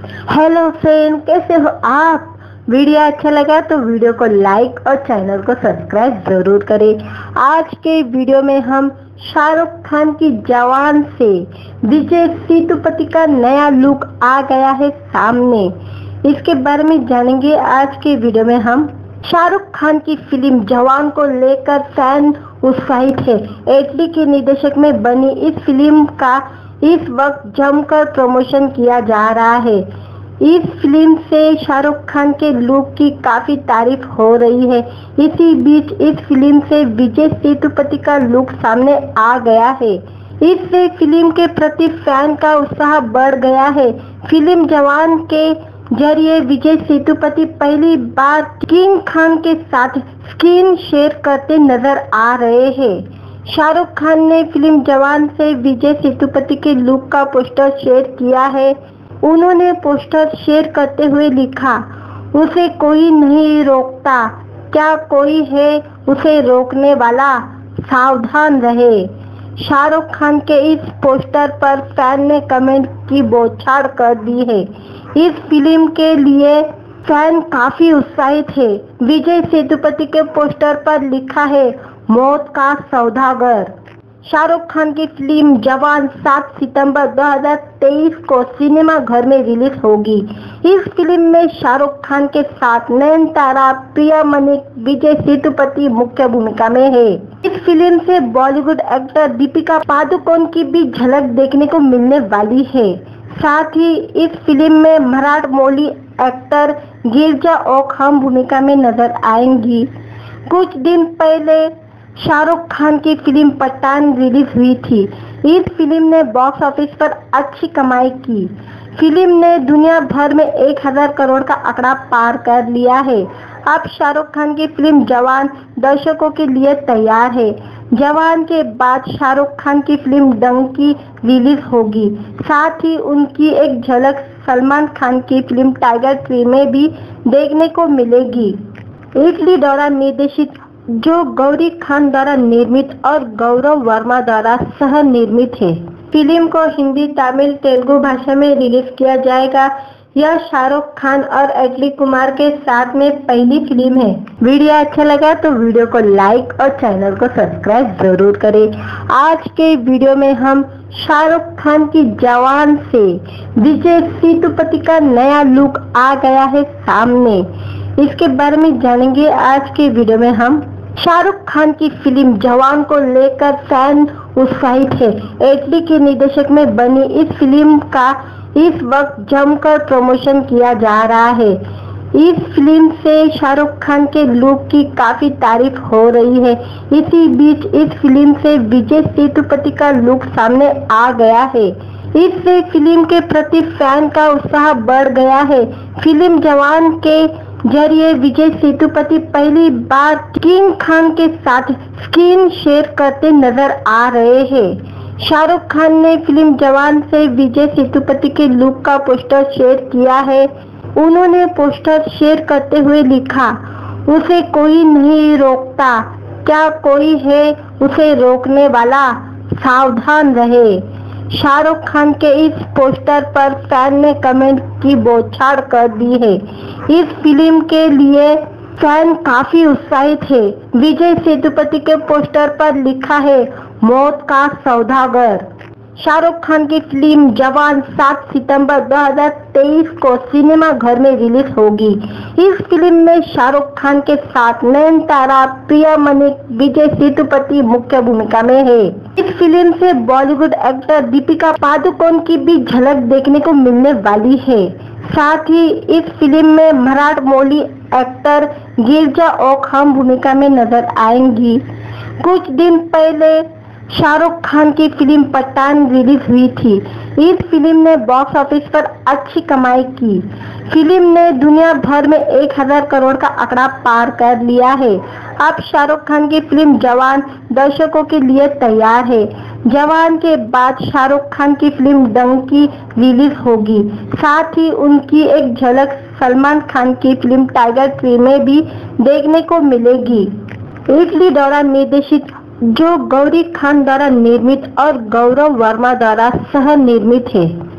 Hello friend, कैसे हो आप। वीडियो अच्छा लगा तो वीडियो को लाइक और चैनल को सब्सक्राइब जरूर करें। आज के वीडियो में हम शाहरुख खान की जवान से विजय सेतुपति का नया लुक आ गया है सामने। इसके बारे में जानेंगे आज के वीडियो में हम। शाहरुख खान की फिल्म जवान को लेकर फैन उत्साहित है। एटली के निर्देशक में बनी इस फिल्म का इस वक्त जमकर प्रमोशन किया जा रहा है। इस फिल्म से शाहरुख खान के लुक की काफी तारीफ हो रही है। इसी बीच इस फिल्म से विजय सेतुपति का लुक सामने आ गया है। इससे फिल्म के प्रति फैन का उत्साह बढ़ गया है। फिल्म जवान के जरिए विजय सेतुपति पहली बार किंग खान के साथ स्क्रीन शेयर करते नजर आ रहे हैं। शाहरुख खान ने फिल्म जवान से विजय सेतुपति के लुक का पोस्टर शेयर किया है। उन्होंने पोस्टर शेयर करते हुए लिखा, उसे कोई नहीं रोकता, क्या कोई है उसे रोकने वाला, सावधान रहे। शाहरुख खान के इस पोस्टर पर फैन ने कमेंट की बौछार कर दी है। इस फिल्म के लिए फैन काफी उत्साहित है। विजय सेतुपति के पोस्टर पर लिखा है, मौत का सौदागर। शाहरुख खान की फिल्म जवान 7 सितंबर 2023 को सिनेमा घर में रिलीज होगी। इस फिल्म में शाहरुख खान के साथ नयनतारा, प्रिया मनिक, विजय सेतुपति मुख्य भूमिका में है। इस फिल्म से बॉलीवुड एक्टर दीपिका पादुकोण की भी झलक देखने को मिलने वाली है। साथ ही इस फिल्म में मराठमोली एक्टर गिरिजा ओखम भूमिका में नजर आएंगी। कुछ दिन पहले शाहरुख खान की फिल्म पठान रिलीज हुई थी। इस फिल्म ने बॉक्स ऑफिस पर अच्छी कमाई की। फिल्म ने दुनिया भर में 1000 करोड़ का आंकड़ा पार कर लिया है। अब शाहरुख खान की फिल्म जवान दर्शकों के लिए तैयार है। जवान के बाद शाहरुख खान की फिल्म डंकी रिलीज होगी। साथ ही उनकी एक झलक सलमान खान की फिल्म टाइगर 3 में भी देखने को मिलेगी। इटली द्वारा निर्देशित, जो गौरी खान द्वारा निर्मित और गौरव वर्मा द्वारा सह निर्मित है। फिल्म को हिंदी, तमिल, तेलुगु भाषा में रिलीज किया जाएगा। यह शाहरुख खान और एटली कुमार के साथ में पहली फिल्म है। वीडियो अच्छा लगा तो वीडियो को लाइक और चैनल को सब्सक्राइब जरूर करें। आज के वीडियो में हम शाहरुख खान की जवान से विजय सेतुपति का नया लुक आ गया है सामने। इसके बारे में जानेंगे आज के वीडियो में हम। शाहरुख खान की फिल्म जवान को लेकर फैन उत्साहित है। एटली के निर्देशक में बनी इस फिल्म का इस वक्त जमकर प्रमोशन किया जा रहा है। इस फिल्म से शाहरुख खान के लुक की काफी तारीफ हो रही है। इसी बीच इस फिल्म से विजय सेतुपति का लुक सामने आ गया है। इससे फिल्म के प्रति फैन का उत्साह बढ़ गया है। फिल्म जवान के जरिए विजय सेतुपति पहली बार किंग खान के साथ स्क्रीन शेयर करते नजर आ रहे हैं। शाहरुख खान ने फिल्म जवान से विजय सेतुपति के लुक का पोस्टर शेयर किया है। उन्होंने पोस्टर शेयर करते हुए लिखा, उसे कोई नहीं रोकता, क्या कोई है उसे रोकने वाला, सावधान रहे। शाहरुख खान के इस पोस्टर पर फैन ने कमेंट की बौछार कर दी है। इस फिल्म के लिए फैन काफी उत्साहित है। विजय सेतुपति के पोस्टर पर लिखा है, मौत का सौदागर। शाहरुख खान की फिल्म जवान 7 सितंबर 2023 को सिनेमा घर में रिलीज होगी। इस फिल्म में शाहरुख खान के साथ नयनतारा, प्रिया मनिक, विजय सेतुपति मुख्य भूमिका में है। इस फिल्म से बॉलीवुड एक्टर दीपिका पादुकोण की भी झलक देखने को मिलने वाली है। साथ ही इस फिल्म में मराठमोली एक्टर गिरिजा ओखम भूमिका में नजर आएंगी। कुछ दिन पहले शाहरुख खान की फिल्म पठान रिलीज हुई थी। इस फिल्म ने बॉक्स ऑफिस पर अच्छी कमाई की। फिल्म ने दुनिया भर में 1000 करोड़ का आंकड़ा पार कर लिया है। अब शाहरुख खान की फिल्म जवान दर्शकों के लिए तैयार है। जवान के बाद शाहरुख खान की फिल्म डंकी रिलीज होगी। साथ ही उनकी एक झलक सलमान खान की फिल्म टाइगर 3 में भी देखने को मिलेगी। इटली द्वारा निर्देशित, जो गौरी खान द्वारा निर्मित और गौरव वर्मा द्वारा सह निर्मित है।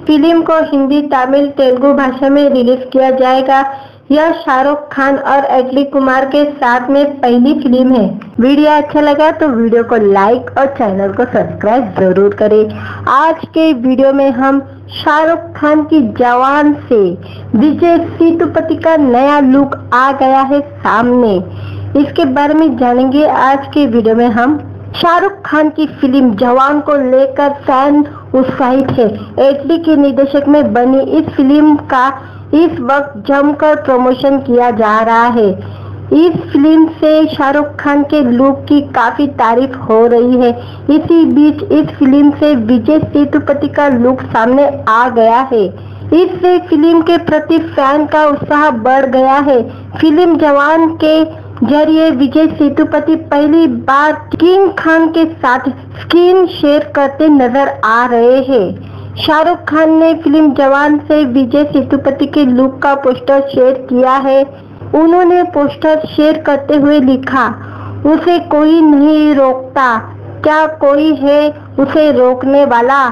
फिल्म को हिंदी, तमिल, तेलुगु भाषा में रिलीज किया जाएगा। यह शाहरुख खान और अक्षय कुमार के साथ में पहली फिल्म है। वीडियो अच्छा लगा तो वीडियो को लाइक और चैनल को सब्सक्राइब जरूर करें। आज के वीडियो में हम शाहरुख खान की जवान से विजय सेतुपति का नया लुक आ गया है सामने। इसके बारे में जानेंगे आज के वीडियो में हम। शाहरुख खान की फिल्म जवान को लेकर फैन उत्साहित है। एटली के निर्देशक में बनी इस फिल्म का इस वक्त जमकर प्रमोशन किया जा रहा है। इस फिल्म से शाहरुख खान के लुक की काफी तारीफ हो रही है। इसी बीच इस फिल्म से विजय सेतुपति का लुक सामने आ गया है। इससे फिल्म के प्रति फैन का उत्साह बढ़ गया है। फिल्म जवान के जरिए विजय सेतुपति पहली बार किंग खान के साथ स्क्रीन शेयर करते नजर आ रहे हैं। शाहरुख खान ने फिल्म जवान से विजय सेतुपति के लुक का पोस्टर शेयर किया है। उन्होंने पोस्टर शेयर करते हुए लिखा, उसे कोई नहीं रोकता, क्या कोई है उसे रोकने वाला,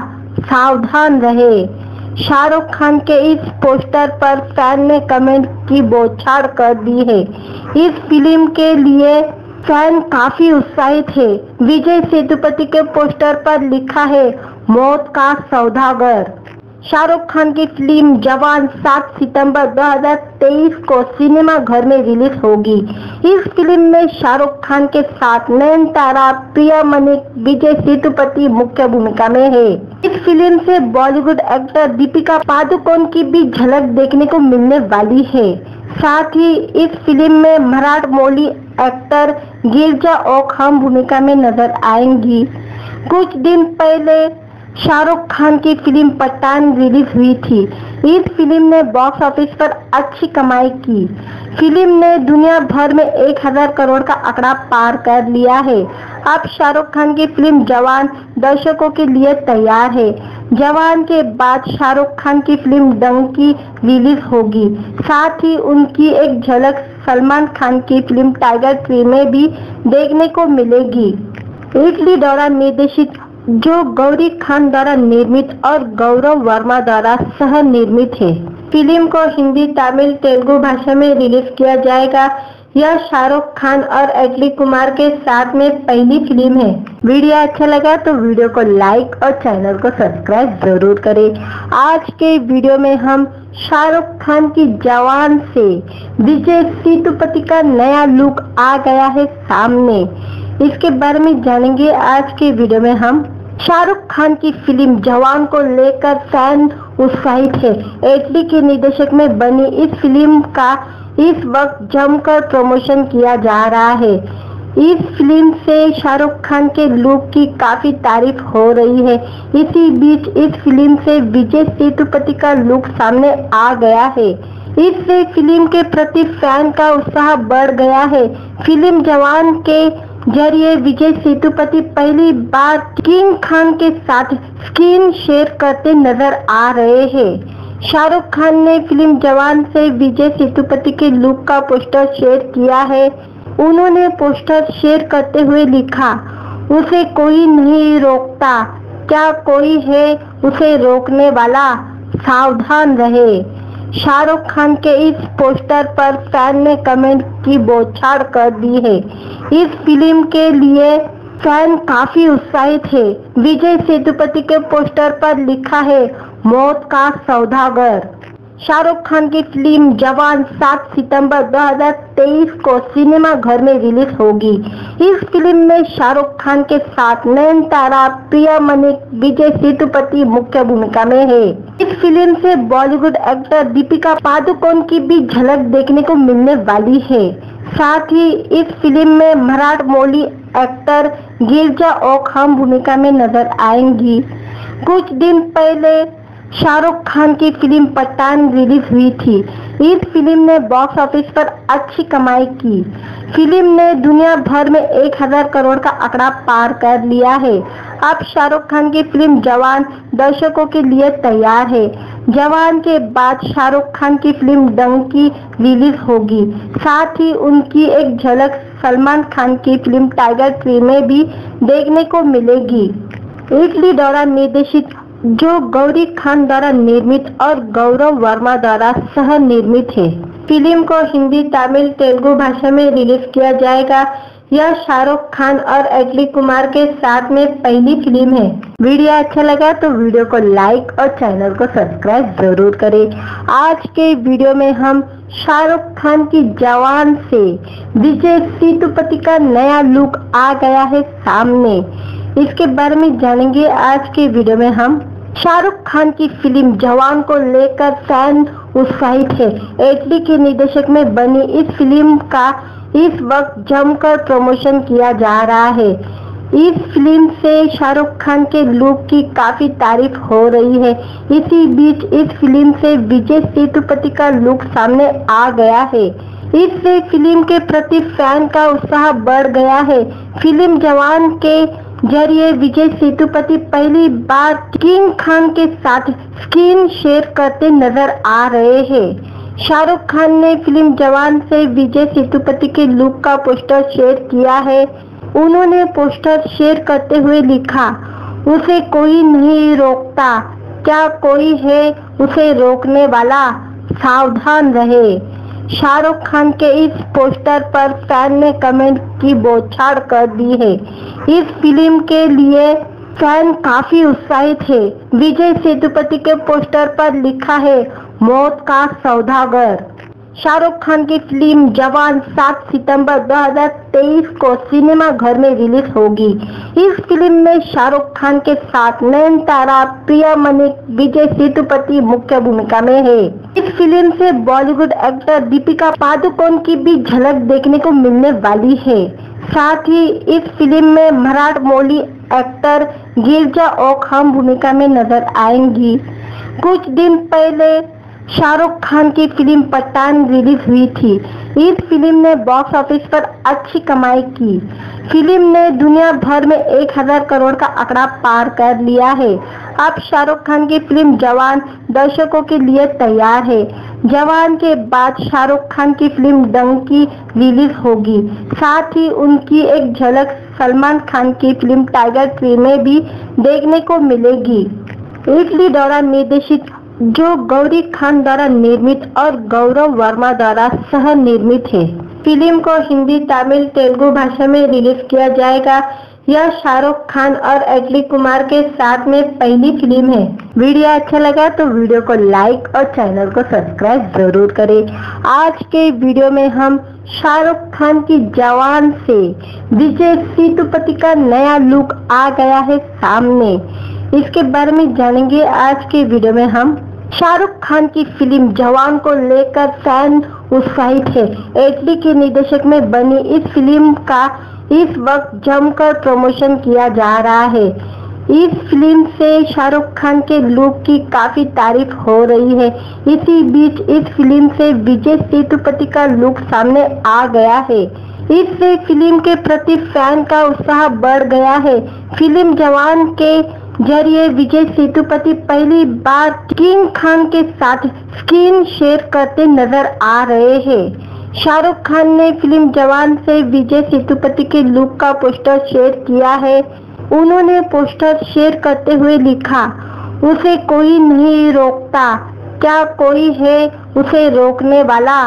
सावधान रहे। शाहरुख खान के इस पोस्टर पर फैन ने कमेंट की बौछार कर दी है। इस फिल्म के लिए फैन काफी उत्साहित है। विजय सेतुपति के पोस्टर पर लिखा है, मौत का सौदागर। शाहरुख खान की फिल्म जवान 7 सितंबर 2023 को सिनेमा घर में रिलीज होगी। इस फिल्म में शाहरुख खान के साथ नयनतारा, प्रिया मनिक, विजय सेतुपति मुख्य भूमिका में है। इस फिल्म से बॉलीवुड एक्टर दीपिका पादुकोण की भी झलक देखने को मिलने वाली है। साथ ही इस फिल्म में मराठमोली एक्टर गिरिजा ओखम भूमिका में नजर आएंगी। कुछ दिन पहले शाहरुख खान की फिल्म पठान रिलीज हुई थी। इस फिल्म ने बॉक्स ऑफिस पर अच्छी कमाई की। फिल्म ने दुनिया भर में 1000 करोड़ का आंकड़ा पार कर लिया है। अब शाहरुख खान की फिल्म जवान दर्शकों के लिए तैयार है। जवान के बाद शाहरुख खान की फिल्म डंकी रिलीज होगी। साथ ही उनकी एक झलक सलमान खान की फिल्म टाइगर 3 में भी देखने को मिलेगी। इटली द्वारा निर्देशित, जो गौरी खान द्वारा निर्मित और गौरव वर्मा द्वारा सह निर्मित है। फिल्म को हिंदी, तमिल, तेलुगु भाषा में रिलीज किया जाएगा। यह शाहरुख खान और अक्षय कुमार के साथ में पहली फिल्म है। वीडियो अच्छा लगा तो वीडियो को लाइक और चैनल को सब्सक्राइब जरूर करें। आज के वीडियो में हम शाहरुख खान की जवान से विजय सेतुपति का नया लुक आ गया है सामने। इसके बारे में जानेंगे आज के वीडियो में हम। शाहरुख खान की फिल्म जवान को लेकर फैन उत्साहित है। एटली के निर्देशक में बनी इस फिल्म का इस वक्त जमकर प्रमोशन किया जा रहा है। इस फिल्म से शाहरुख खान के लुक की काफी तारीफ हो रही है। इसी बीच इस फिल्म से विजय सेतुपति का लुक सामने आ गया है। इससे फिल्म के प्रति फैन का उत्साह बढ़ गया है। फिल्म जवान के जरिए विजय सेतुपति पहली बार किंग खान के साथ स्क्रीन शेयर करते नजर आ रहे हैं। शाहरुख खान ने फिल्म जवान से विजय सेतुपति के लुक का पोस्टर शेयर किया है। उन्होंने पोस्टर शेयर करते हुए लिखा, उसे कोई नहीं रोकता, क्या कोई है उसे रोकने वाला, सावधान रहे। शाहरुख खान के इस पोस्टर पर फैन ने कमेंट की बौछार कर दी है। इस फिल्म के लिए फैन काफी उत्साहित है। विजय सेतुपति के पोस्टर पर लिखा है, मौत का सौदागर। शाहरुख खान की फिल्म जवान 7 सितंबर 2023 को सिनेमा घर में रिलीज होगी। इस फिल्म में शाहरुख खान के साथ नयनतारा, प्रिया मनिक, विजय सेतुपति मुख्य भूमिका में है। इस फिल्म से बॉलीवुड एक्टर दीपिका पादुकोण की भी झलक देखने को मिलने वाली है। साथ ही इस फिल्म में मराठमोली एक्टर गिरिजा ओखम भूमिका में नजर आएंगी। कुछ दिन पहले शाहरुख खान की फिल्म पठान रिलीज हुई थी। इस फिल्म ने बॉक्स ऑफिस पर अच्छी कमाई की। फिल्म ने दुनिया भर में 1000 करोड़ का आंकड़ा पार कर लिया है। अब शाहरुख खान की फिल्म जवान दर्शकों के लिए तैयार है। जवान के बाद शाहरुख खान की फिल्म डंकी रिलीज होगी। साथ ही उनकी एक झलक सलमान खान की फिल्म टाइगर 3 में भी देखने को मिलेगी। इटली द्वारा निर्देशित, जो गौरी खान द्वारा निर्मित और गौरव वर्मा द्वारा सह निर्मित है। फिल्म को हिंदी, तमिल, तेलुगु भाषा में रिलीज किया जाएगा। यह शाहरुख खान और अटली कुमार के साथ में पहली फिल्म है। वीडियो अच्छा लगा तो वीडियो को लाइक और चैनल को सब्सक्राइब जरूर करें। आज के वीडियो में हम शाहरुख खान की जवान से विजय सेतुपति का नया लुक आ गया है सामने। इसके बारे में जानेंगे आज के वीडियो में हम। शाहरुख खान की फिल्म जवान को लेकर फैन उत्साहित है। एटली के निर्देशक में बनी इस फिल्म का इस वक्त जमकर प्रमोशन किया जा रहा है। इस फिल्म से शाहरुख खान के लुक की काफी तारीफ हो रही है। इसी बीच इस फिल्म से विजय सेतुपति का लुक सामने आ गया है। इससे फिल्म के प्रति फैन का उत्साह बढ़ गया है। फिल्म जवान के जरिए विजय सेतुपति पहली बार किंग खान के साथ स्क्रीन शेयर करते नजर आ रहे हैं। शाहरुख खान ने फिल्म जवान से विजय सेतुपति के लुक का पोस्टर शेयर किया है। उन्होंने पोस्टर शेयर करते हुए लिखा, उसे कोई नहीं रोकता, क्या कोई है उसे रोकने वाला, सावधान रहे। शाहरुख खान के इस पोस्टर पर फैन ने कमेंट की बौछार कर दी है। इस फिल्म के लिए फैन काफी उत्साहित है। विजय सेतुपति के पोस्टर पर लिखा है, मौत का सौदागर। शाहरुख खान की फिल्म जवान 7 सितंबर 2023 को सिनेमा घर में रिलीज होगी। इस फिल्म में शाहरुख खान के साथ नयनतारा, प्रिया मनिक, विजय सेतुपति मुख्य भूमिका में है। इस फिल्म से बॉलीवुड एक्टर दीपिका पादुकोण की भी झलक देखने को मिलने वाली है। साथ ही इस फिल्म में मराठमोली एक्टर गिरिजा ओखम भूमिका में नजर आएंगी। कुछ दिन पहले शाहरुख खान की फिल्म पठान रिलीज हुई थी। इस फिल्म ने बॉक्स ऑफिस पर अच्छी कमाई की। फिल्म ने दुनिया भर में 1000 करोड़ का आंकड़ा पार कर लिया है। अब शाहरुख खान की फिल्म जवान दर्शकों के लिए तैयार है। जवान के बाद शाहरुख खान की फिल्म डंकी रिलीज होगी। साथ ही उनकी एक झलक सलमान खान की फिल्म टाइगर 3 में भी देखने को मिलेगी। इटली द्वारा निर्देशित, जो गौरी खान द्वारा निर्मित और गौरव वर्मा द्वारा सह निर्मित है। फिल्म को हिंदी, तमिल, तेलुगु भाषा में रिलीज किया जाएगा। यह शाहरुख खान और अटली कुमार के साथ में पहली फिल्म है। वीडियो अच्छा लगा तो वीडियो को लाइक और चैनल को सब्सक्राइब जरूर करें। आज के वीडियो में हम शाहरुख खान की जवान से विजय सेतुपति का नया लुक आ गया है सामने। इसके बारे में जानेंगे आज के वीडियो में हम। शाहरुख खान की फिल्म जवान को लेकर फैन उत्साहित है। एटली के निर्देशक में बनी इस फिल्म का इस वक्त जमकर प्रमोशन किया जा रहा है। इस फिल्म से शाहरुख खान के लुक की काफी तारीफ हो रही है। इसी बीच इस फिल्म से विजय सेतुपति का लुक सामने आ गया है। इससे फिल्म के प्रति फैन का उत्साह बढ़ गया है। फिल्म जवान के जरिए विजय सेतुपति पहली बार किंग खान के साथ स्क्रीन शेयर करते नजर आ रहे हैं। शाहरुख खान ने फिल्म जवान से विजय सेतुपति के लुक का पोस्टर शेयर किया है। उन्होंने पोस्टर शेयर करते हुए लिखा, उसे कोई नहीं रोकता, क्या कोई है उसे रोकने वाला,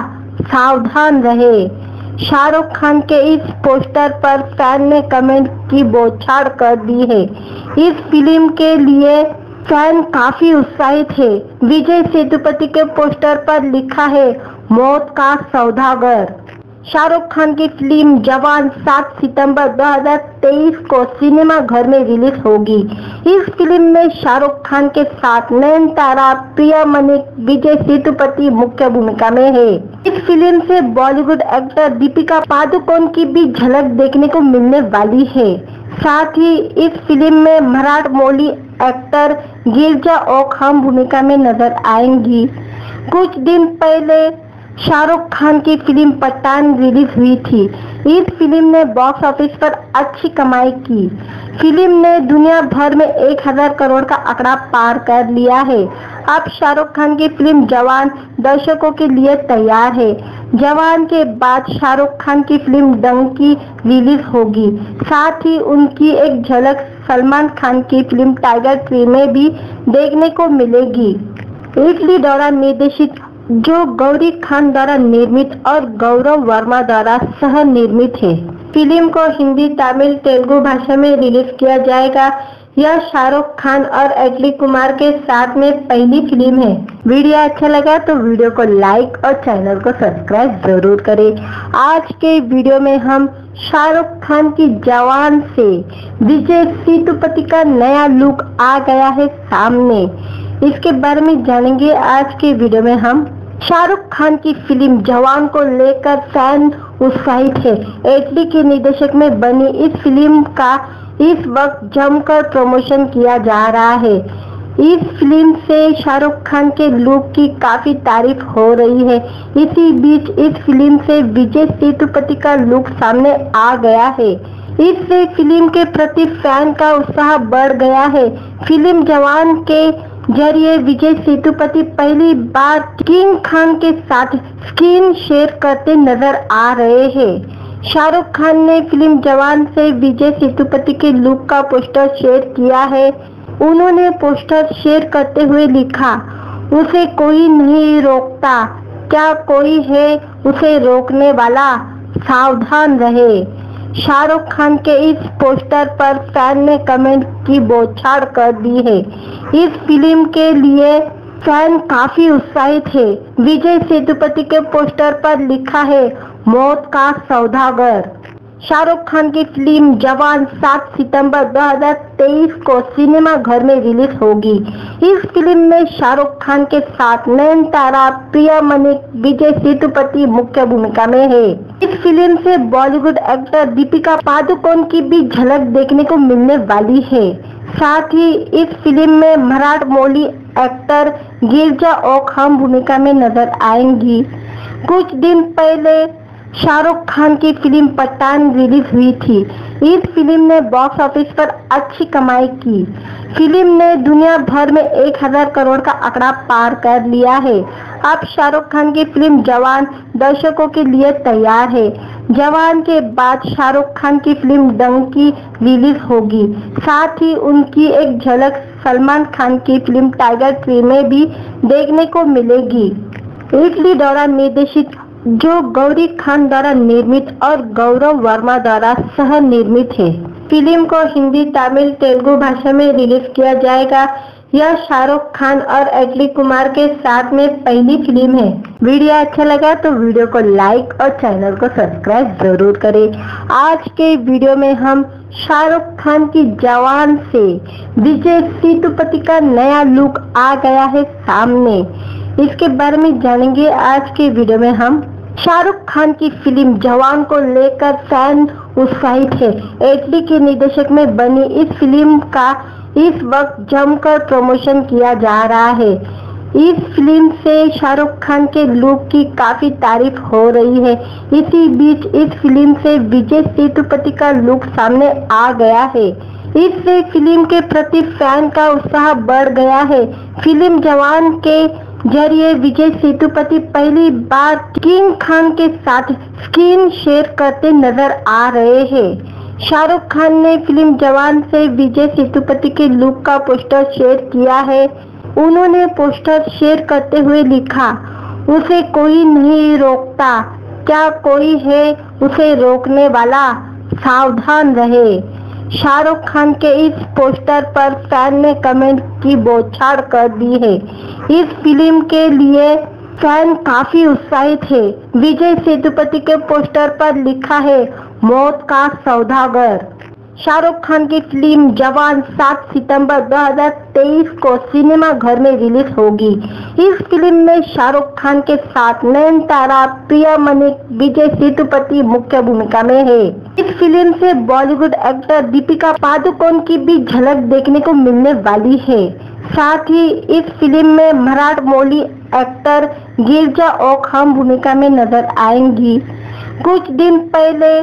सावधान रहे। शाहरुख खान के इस पोस्टर पर फैन ने कमेंट की बौछार कर दी है। इस फिल्म के लिए फैन काफी उत्साहित है। विजय सेतुपति के पोस्टर पर लिखा है, मौत का सौदागर। शाहरुख खान की फिल्म जवान 7 सितंबर 2023 को सिनेमा घर में रिलीज होगी। इस फिल्म में शाहरुख खान के साथ नयनतारा, प्रिया मनिक, विजय सेतुपति मुख्य भूमिका में है। इस फिल्म से बॉलीवुड एक्टर दीपिका पादुकोण की भी झलक देखने को मिलने वाली है। साथ ही इस फिल्म में मराठमोली एक्टर गिरिजा ओखम भूमिका में नजर आएंगी। कुछ दिन पहले शाहरुख खान की फिल्म पठान रिलीज हुई थी। इस फिल्म ने बॉक्स ऑफिस पर अच्छी कमाई की। फिल्म ने दुनिया भर में 1000 करोड़ का आंकड़ा पार कर लिया है। अब शाहरुख खान की फिल्म जवान दर्शकों के लिए तैयार है। जवान के बाद शाहरुख खान की फिल्म डंकी रिलीज होगी। साथ ही उनकी एक झलक सलमान खान की फिल्म टाइगर 3 में भी देखने को मिलेगी। इटली द्वारा निर्देशित, जो गौरी खान द्वारा निर्मित और गौरव वर्मा द्वारा सह निर्मित है। फिल्म को हिंदी, तमिल, तेलुगु भाषा में रिलीज किया जाएगा। यह शाहरुख खान और अक्षय कुमार के साथ में पहली फिल्म है। वीडियो अच्छा लगा तो वीडियो को लाइक और चैनल को सब्सक्राइब जरूर करें। आज के वीडियो में हम शाहरुख खान की जवान से विजय सेतुपति का नया लुक आ गया है सामने। इसके बारे में जानेंगे आज के वीडियो में हम। शाहरुख खान की फिल्म जवान को लेकर फैन उत्साहित है। इटली के निर्देशक में बनी इस फिल्म का इस वक्त जमकर प्रमोशन किया जा रहा है। इस फिल्म से शाहरुख खान के लुक की काफी तारीफ हो रही है। इसी बीच इस फिल्म से विजय सेतुपति का लुक सामने आ गया है। इससे फिल्म के प्रति फैन का उत्साह बढ़ गया है। फिल्म जवान के जरिए विजय सेतुपति पहली बार किंग खान के साथ स्क्रीन शेयर करते नजर आ रहे हैं। शाहरुख खान ने फिल्म जवान से विजय सेतुपति के लुक का पोस्टर शेयर किया है। उन्होंने पोस्टर शेयर करते हुए लिखा, उसे कोई नहीं रोकता, क्या कोई है उसे रोकने वाला, सावधान रहे। शाहरुख खान के इस पोस्टर पर फैन ने कमेंट की बौछार कर दी है। इस फिल्म के लिए फैन काफी उत्साहित है। विजय सेतुपति के पोस्टर पर लिखा है, मौत का सौदागर। शाहरुख खान की फिल्म जवान 7 सितंबर 2023 को सिनेमा घर में रिलीज होगी। इस फिल्म में शाहरुख खान के साथ नयनतारा, प्रिया मनिक, विजय सेतुपति मुख्य भूमिका में है। इस फिल्म से बॉलीवुड एक्टर दीपिका पादुकोण की भी झलक देखने को मिलने वाली है। साथ ही इस फिल्म में मराठमोली एक्टर गिरिजा ओक भूमिका में नजर आएंगी। कुछ दिन पहले शाहरुख खान की फिल्म पठान रिलीज हुई थी। इस फिल्म ने बॉक्स ऑफिस पर अच्छी कमाई की। फिल्म ने दुनिया भर में 1000 करोड़ का आंकड़ा पार कर लिया है। अब शाहरुख खान की फिल्म जवान दर्शकों के लिए तैयार है। जवान के बाद शाहरुख खान की फिल्म डंकी रिलीज होगी। साथ ही उनकी एक झलक सलमान खान की फिल्म टाइगर 3 में भी देखने को मिलेगी। इटली द्वारा निर्देशित, जो गौरी खान द्वारा निर्मित और गौरव वर्मा द्वारा सह निर्मित है। फिल्म को हिंदी, तमिल, तेलुगु भाषा में रिलीज किया जाएगा। यह शाहरुख खान और अक्षय कुमार के साथ में पहली फिल्म है। वीडियो अच्छा लगा तो वीडियो को लाइक और चैनल को सब्सक्राइब जरूर करें। आज के वीडियो में हम शाहरुख खान की जवान से विजय सेतुपति का नया लुक आ गया है सामने। इसके बारे में जानेंगे आज के वीडियो में हम। शाहरुख खान की फिल्म जवान को लेकर फैन उत्साहित है। इटली के निर्देशक में बनी इस फिल्म का इस वक्त जमकर प्रमोशन किया जा रहा है। इस फिल्म से शाहरुख खान के लुक की काफी तारीफ हो रही है। इसी बीच इस फिल्म से विजय सेतुपति का लुक सामने आ गया है। इससे फिल्म के प्रति फैन का उत्साह बढ़ गया है। फिल्म जवान के जरिए विजय सेतुपति पहली बार किंग खान के साथ स्क्रीन शेयर करते नजर आ रहे हैं। शाहरुख खान ने फिल्म जवान से विजय सेतुपति के लुक का पोस्टर शेयर किया है। उन्होंने पोस्टर शेयर करते हुए लिखा, उसे कोई नहीं रोकता, क्या कोई है उसे रोकने वाला, सावधान रहे। शाहरुख खान के इस पोस्टर पर फैन ने कमेंट की बौछार कर दी है। इस फिल्म के लिए फैन काफी उत्साहित है। विजय सेतुपति के पोस्टर पर लिखा है, मौत का सौदागर। शाहरुख खान की फिल्म जवान 7 सितंबर 2023 को सिनेमा घर में रिलीज होगी। इस फिल्म में शाहरुख खान के साथ नयनतारा, प्रिया मनिक, विजय सेतुपति मुख्य भूमिका में है। इस फिल्म से बॉलीवुड एक्टर दीपिका पादुकोण की भी झलक देखने को मिलने वाली है। साथ ही इस फिल्म में मराठमोली एक्टर गिरिजा ओक भूमिका में नजर आएंगी। कुछ दिन पहले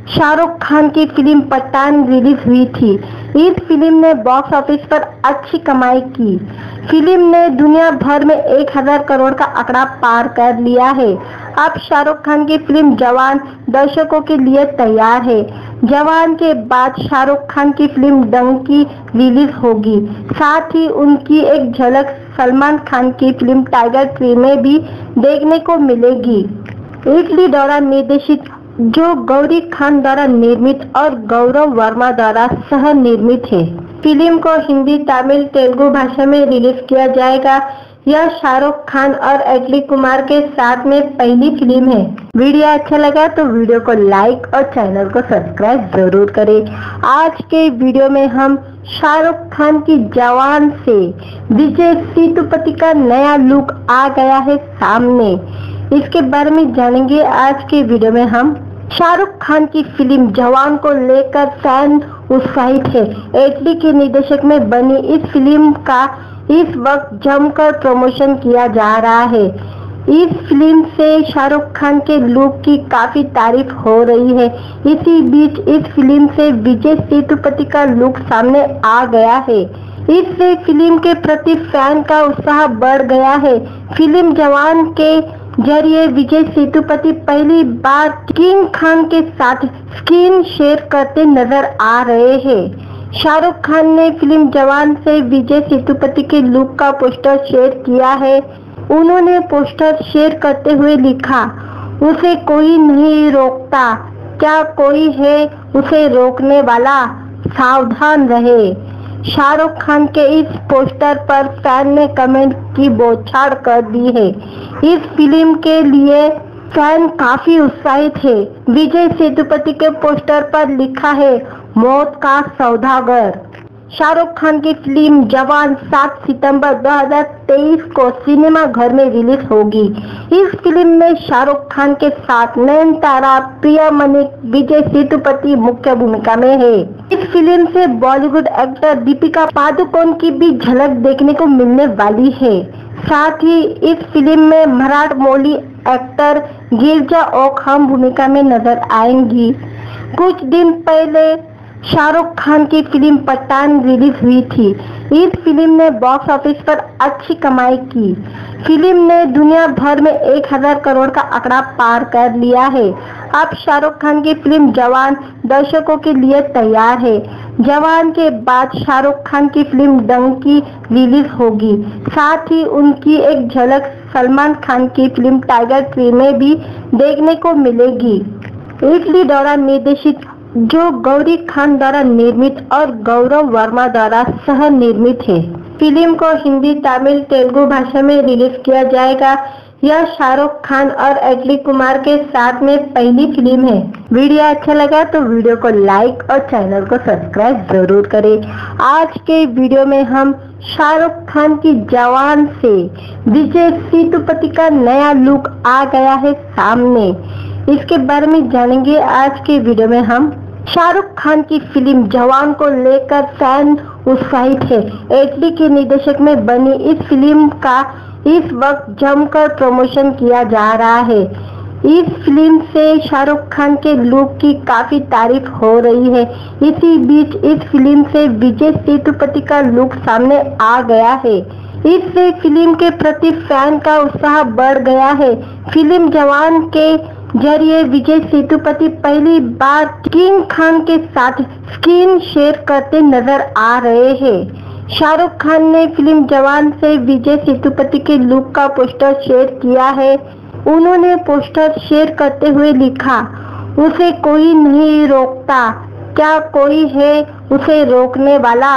शाहरुख खान की फिल्म पठान रिलीज हुई थी। इस फिल्म ने बॉक्स ऑफिस पर अच्छी कमाई की। फिल्म ने दुनिया भर में 1000 करोड़ का आंकड़ा पार कर लिया है। अब शाहरुख खान की फिल्म जवान दर्शकों के लिए तैयार है। जवान के बाद शाहरुख खान की फिल्म डंकी रिलीज होगी। साथ ही उनकी एक झलक सलमान खान की फिल्म टाइगर 3 में भी देखने को मिलेगी। इटली द्वारा निर्देशित, जो गौरी खान द्वारा निर्मित और गौरव वर्मा द्वारा सह निर्मित है। फिल्म को हिंदी, तमिल, तेलुगु भाषा में रिलीज किया जाएगा। यह शाहरुख खान और अटली कुमार के साथ में पहली फिल्म है। वीडियो अच्छा लगा तो वीडियो को लाइक और चैनल को सब्सक्राइब जरूर करें। आज के वीडियो में हम शाहरुख खान की जवान से विजय सेतुपति का नया लुक आ गया है सामने। इसके बारे में जानेंगे आज के वीडियो में हम। शाहरुख खान की फिल्म जवान को लेकर फैन उत्साहित है। एटली के निर्देशक में बनी इस फिल्म का इस वक्त जमकर प्रमोशन किया जा रहा है। इस फिल्म से शाहरुख खान के लुक की काफी तारीफ हो रही है। इसी बीच इस फिल्म से विजय सेतुपति का लुक सामने आ गया है। इससे फिल्म के प्रति फैन का उत्साह बढ़ गया है। फिल्म जवान के जरिए विजय सेतुपति पहली बार किंग खान के साथ स्क्रीन शेयर करते नजर आ रहे हैं। शाहरुख खान ने फिल्म जवान से विजय सेतुपति के लुक का पोस्टर शेयर किया है। उन्होंने पोस्टर शेयर करते हुए लिखा, उसे कोई नहीं रोकता, क्या कोई है उसे रोकने वाला, सावधान रहे। शाहरुख खान के इस पोस्टर पर फैन ने कमेंट की बौछार कर दी है। इस फिल्म के लिए फैन काफी उत्साहित है। विजय सेतुपति के पोस्टर पर लिखा है, मौत का सौदागर। शाहरुख खान की फिल्म जवान 7 सितंबर 2023 को सिनेमा घर में रिलीज होगी। इस फिल्म में शाहरुख खान के साथ नयनतारा, प्रिया मनिक, विजय सेतुपति मुख्य भूमिका में है। इस फिल्म से बॉलीवुड एक्टर दीपिका पादुकोण की भी झलक देखने को मिलने वाली है। साथ ही इस फिल्म में मराठमोली एक्टर गिरिजा ओखम भूमिका में नजर आएंगी। कुछ दिन पहले शाहरुख खान की फिल्म पठान रिलीज हुई थी। इस फिल्म ने बॉक्स ऑफिस पर अच्छी कमाई की। फिल्म ने दुनिया भर में 1000 करोड़ का आंकड़ा पार कर लिया है। अब शाहरुख खान की फिल्म जवान दर्शकों के लिए तैयार है। जवान के बाद शाहरुख खान की फिल्म डंकी रिलीज होगी। साथ ही उनकी एक झलक सलमान खान की फिल्म टाइगर 3 में भी देखने को मिलेगी। इटली द्वारा निर्देशित, जो गौरी खान द्वारा निर्मित और गौरव वर्मा द्वारा सह निर्मित है। फिल्म को हिंदी, तमिल, तेलुगु भाषा में रिलीज किया जाएगा। यह शाहरुख खान और अटली कुमार के साथ में पहली फिल्म है। वीडियो अच्छा लगा तो वीडियो को लाइक और चैनल को सब्सक्राइब जरूर करें। आज के वीडियो में हम शाहरुख खान की जवान से विजय सेतुपति का नया लुक आ गया है सामने। इसके बारे में जानेंगे आज के वीडियो में हम। शाहरुख खान की फिल्म जवान को लेकर फैन उत्साहित है। एटली के निर्देशक में बनी इस फिल्म का इस वक्त जमकर प्रमोशन किया जा रहा है। इस फिल्म से शाहरुख खान के लुक की काफी तारीफ हो रही है। इसी बीच इस फिल्म से विजय सेतुपति का लुक सामने आ गया है। इससे फिल्म के प्रति फैन का उत्साह बढ़ गया है। फिल्म जवान के जरिए विजय सेतुपति पहली बार किंग खान के साथ स्क्रीन शेयर करते नजर आ रहे हैं। शाहरुख खान ने फिल्म जवान से विजय सेतुपति के लुक का पोस्टर शेयर किया है। उन्होंने पोस्टर शेयर करते हुए लिखा, उसे कोई नहीं रोकता, क्या कोई है उसे रोकने वाला,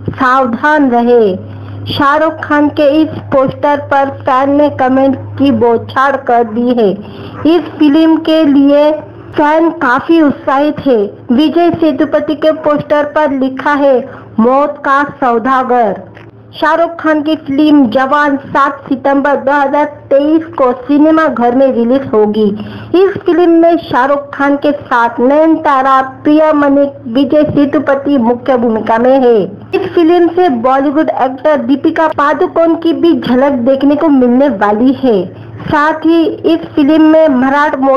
सावधान रहे। शाहरुख खान के इस पोस्टर पर फैन ने कमेंट की बौछार कर दी है। इस फिल्म के लिए फैन काफी उत्साहित है। विजय सेतुपति के पोस्टर पर लिखा है, मौत का सौदागर। शाहरुख खान की फिल्म जवान 7 सितंबर 2023 को सिनेमा घर में रिलीज होगी। इस फिल्म में शाहरुख खान के साथ नयनतारा, प्रिया मनिक, विजय सेतुपति मुख्य भूमिका में है। इस फिल्म से बॉलीवुड एक्टर दीपिका पादुकोण की भी झलक देखने को मिलने वाली है। साथ ही इस फिल्म में मराठमोली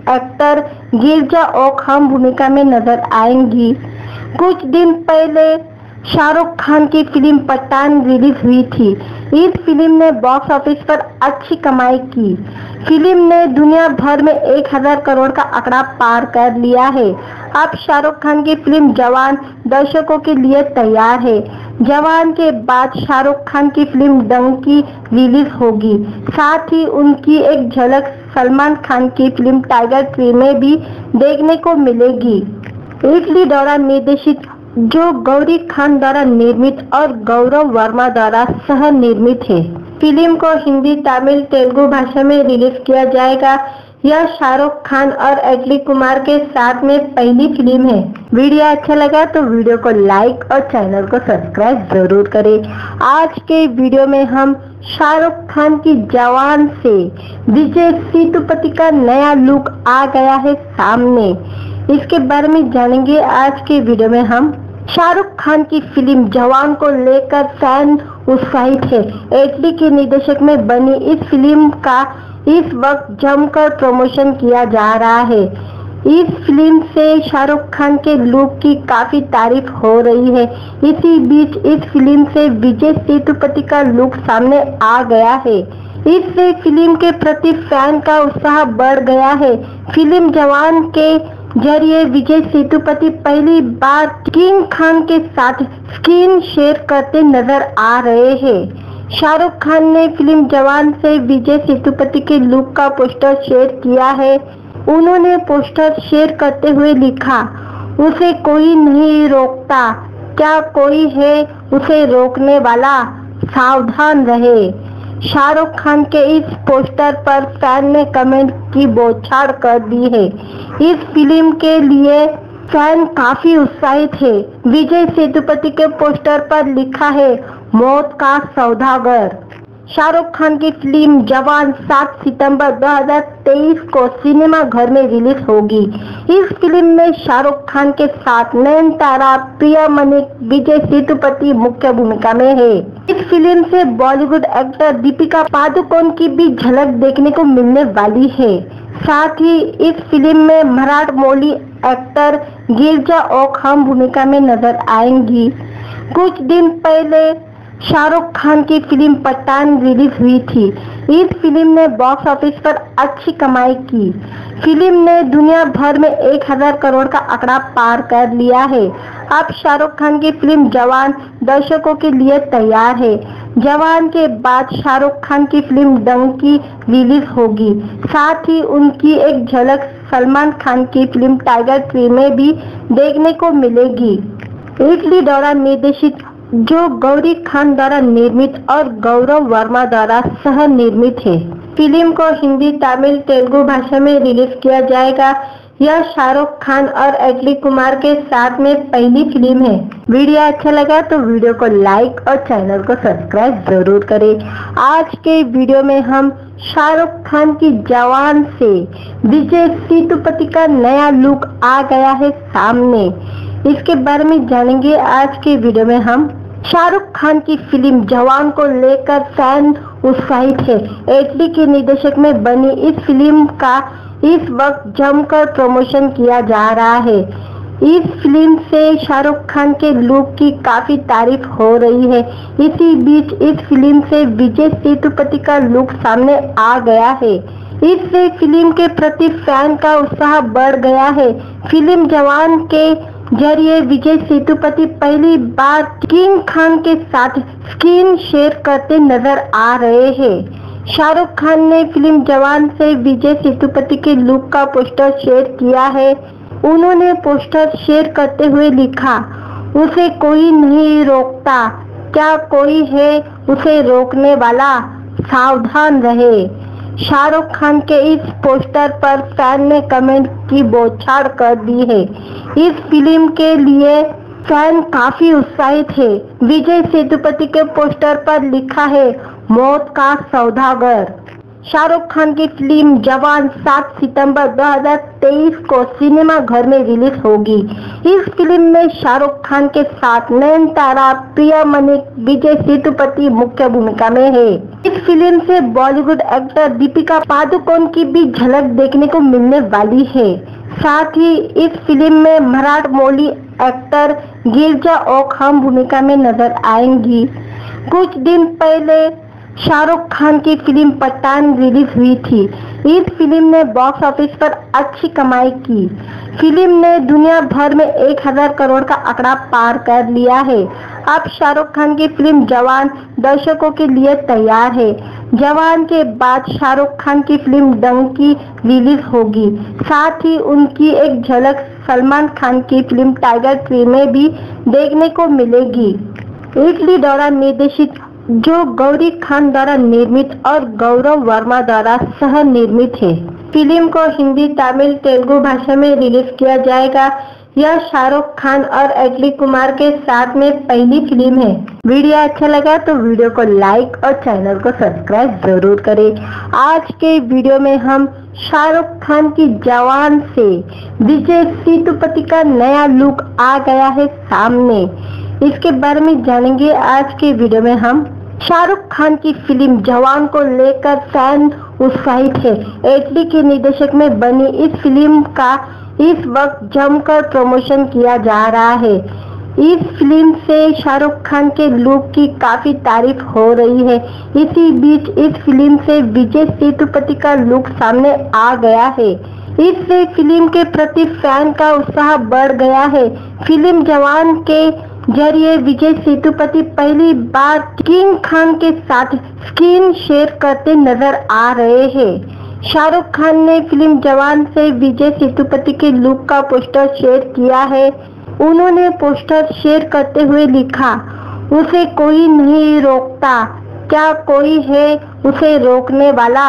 एक्टर गिरिजा ओखम भूमिका में नजर आएंगी। कुछ दिन पहले शाहरुख खान की फिल्म पठान रिलीज हुई थी। इस फिल्म ने बॉक्स ऑफिस पर अच्छी कमाई की। फिल्म ने दुनिया भर में 1000 करोड़ का आंकड़ा पार कर लिया है। अब शाहरुख खान की फिल्म जवान दर्शकों के लिए तैयार है। जवान के बाद शाहरुख खान की फिल्म डंकी रिलीज होगी। साथ ही उनकी एक झलक सलमान खान की फिल्म टाइगर 3 में भी देखने को मिलेगी। इटली द्वारा निर्देशित, जो गौरी खान द्वारा निर्मित और गौरव वर्मा द्वारा सह निर्मित है। फिल्म को हिंदी, तमिल, तेलुगु भाषा में रिलीज किया जाएगा। यह शाहरुख खान और अटली कुमार के साथ में पहली फिल्म है। वीडियो अच्छा लगा तो वीडियो को लाइक और चैनल को सब्सक्राइब जरूर करें। आज के वीडियो में हम शाहरुख खान की जवान से विजय सेतुपति का नया लुक आ गया है सामने। इसके बारे में जानेंगे आज के वीडियो में हम। शाहरुख खान की फिल्म जवान को लेकर फैन उत्साहित है। एटली के निर्देशक में बनी इस फिल्म का इस वक्त जमकर प्रमोशन किया जा रहा है। इस फिल्म से शाहरुख खान के लुक की काफी तारीफ हो रही है। इसी बीच इस फिल्म से विजय सेतुपति का लुक सामने आ गया है। इससे फिल्म के प्रति फैन का उत्साह बढ़ गया है। फिल्म जवान के जरिए विजय सेतुपति पहली बार किंग खान के साथ स्क्रीन शेयर करते नजर आ रहे हैं। शाहरुख खान ने फिल्म जवान से विजय सेतुपति के लुक का पोस्टर शेयर किया है। उन्होंने पोस्टर शेयर करते हुए लिखा, उसे कोई नहीं रोकता, क्या कोई है उसे रोकने वाला, सावधान रहे। शाहरुख खान के इस पोस्टर पर फैन ने कमेंट की बौछार कर दी है। इस फिल्म के लिए फैन काफी उत्साहित है। विजय सेतुपति के पोस्टर पर लिखा है, मौत का सौदागर। शाहरुख खान की फिल्म जवान 7 सितंबर 2023 को सिनेमा घर में रिलीज होगी। इस फिल्म में शाहरुख खान के साथ नयनतारा, प्रिया मनिक, विजय सेतुपति मुख्य भूमिका में है। इस फिल्म से बॉलीवुड एक्टर दीपिका पादुकोण की भी झलक देखने को मिलने वाली है। साथ ही इस फिल्म में मराठमोली एक्टर गिरिजा ओखम भूमिका में नजर आएंगी। कुछ दिन पहले शाहरुख खान की फिल्म पठान रिलीज हुई थी। इस फिल्म ने बॉक्स ऑफिस पर अच्छी कमाई की। फिल्म ने दुनिया भर में 1000 करोड़ का आंकड़ा पार कर लिया है। अब शाहरुख खान की फिल्म जवान दर्शकों के लिए तैयार है। जवान के बाद शाहरुख खान की फिल्म डंकी रिलीज होगी। साथ ही उनकी एक झलक सलमान खान की फिल्म टाइगर 3 में भी देखने को मिलेगी। इटली द्वारा निर्देशित, जो गौरी खान द्वारा निर्मित और गौरव वर्मा द्वारा सह निर्मित है। फिल्म को हिंदी, तमिल, तेलुगु भाषा में रिलीज किया जाएगा। यह शाहरुख खान और अटली कुमार के साथ में पहली फिल्म है। वीडियो अच्छा लगा तो वीडियो को लाइक और चैनल को सब्सक्राइब जरूर करें। आज के वीडियो में हम शाहरुख खान की जवान से विजय सेतुपति का नया लुक आ गया है सामने। इसके बारे में जानेंगे आज के वीडियो में हम। शाहरुख खान की फिल्म जवान को लेकर फैन उत्साहित है। एटली के निर्देशक में बनी इस फिल्म का इस वक्त जमकर प्रमोशन किया जा रहा है। इस फिल्म से शाहरुख खान के लुक की काफी तारीफ हो रही है। इसी बीच इस फिल्म से विजय सेतुपति का लुक सामने आ गया है। इससे फिल्म के प्रति फैन का उत्साह बढ़ गया है। फिल्म जवान के जरिए विजय सेतुपति पहली बार किंग खान के साथ स्क्रीन शेयर करते नजर आ रहे हैं। शाहरुख खान ने फिल्म जवान से विजय सेतुपति के लुक का पोस्टर शेयर किया है। उन्होंने पोस्टर शेयर करते हुए लिखा, उसे कोई नहीं रोकता, क्या कोई है उसे रोकने वाला, सावधान रहे। शाहरुख खान के इस पोस्टर पर फैन ने कमेंट की बौछार कर दी है। इस फिल्म के लिए फैन काफी उत्साहित है। विजय सेतुपति के पोस्टर पर लिखा है, मौत का सौदागर। शाहरुख खान की फिल्म जवान 7 सितंबर 2023 को सिनेमा घर में रिलीज होगी। इस फिल्म में शाहरुख खान के साथ नयनतारा, प्रिया मनिक, विजय सेतुपति मुख्य भूमिका में है। इस फिल्म से बॉलीवुड एक्टर दीपिका पादुकोण की भी झलक देखने को मिलने वाली है। साथ ही इस फिल्म में मराठमोली एक्टर गिरिजा ओक भूमिका में नजर आएंगी। कुछ दिन पहले शाहरुख खान की फिल्म पठान रिलीज हुई थी। इस फिल्म ने बॉक्स ऑफिस पर अच्छी कमाई की। फिल्म ने दुनिया भर में 1000 करोड़ का आंकड़ा पार कर लिया है। अब शाहरुख खान की फिल्म जवान दर्शकों के लिए तैयार है। जवान के बाद शाहरुख खान की फिल्म डंकी रिलीज होगी। साथ ही उनकी एक झलक सलमान खान की फिल्म टाइगर 3 में भी देखने को मिलेगी। इटली द्वारा निर्देशित, जो गौरी खान द्वारा निर्मित और गौरव वर्मा द्वारा सह निर्मित है। फिल्म को हिंदी, तमिल, तेलुगु भाषा में रिलीज किया जाएगा। यह शाहरुख खान और अटली कुमार के साथ में पहली फिल्म है। वीडियो अच्छा लगा तो वीडियो को लाइक और चैनल को सब्सक्राइब जरूर करें। आज के वीडियो में हम शाहरुख खान की जवान से विजय सेतुपति का नया लुक आ गया है सामने। इसके बारे में जानेंगे आज के वीडियो में हम। शाहरुख खान की फिल्म जवान को लेकर फैन उत्साहित है। एटली के निर्देशक में बनी इस फिल्म का इस वक्त जमकर प्रमोशन किया जा रहा है। इस फिल्म से शाहरुख खान के लुक की काफी तारीफ हो रही है। इसी बीच इस फिल्म से विजय सेतुपति का लुक सामने आ गया है। इससे फिल्म के प्रति फैन का उत्साह बढ़ गया है। फिल्म जवान के जरिए विजय सेतुपति पहली बार किंग खान के साथ स्क्रीन शेयर करते नजर आ रहे हैं। शाहरुख खान ने फिल्म जवान से विजय सेतुपति के लुक का पोस्टर शेयर किया है। उन्होंने पोस्टर शेयर करते हुए लिखा, उसे कोई नहीं रोकता, क्या कोई है उसे रोकने वाला,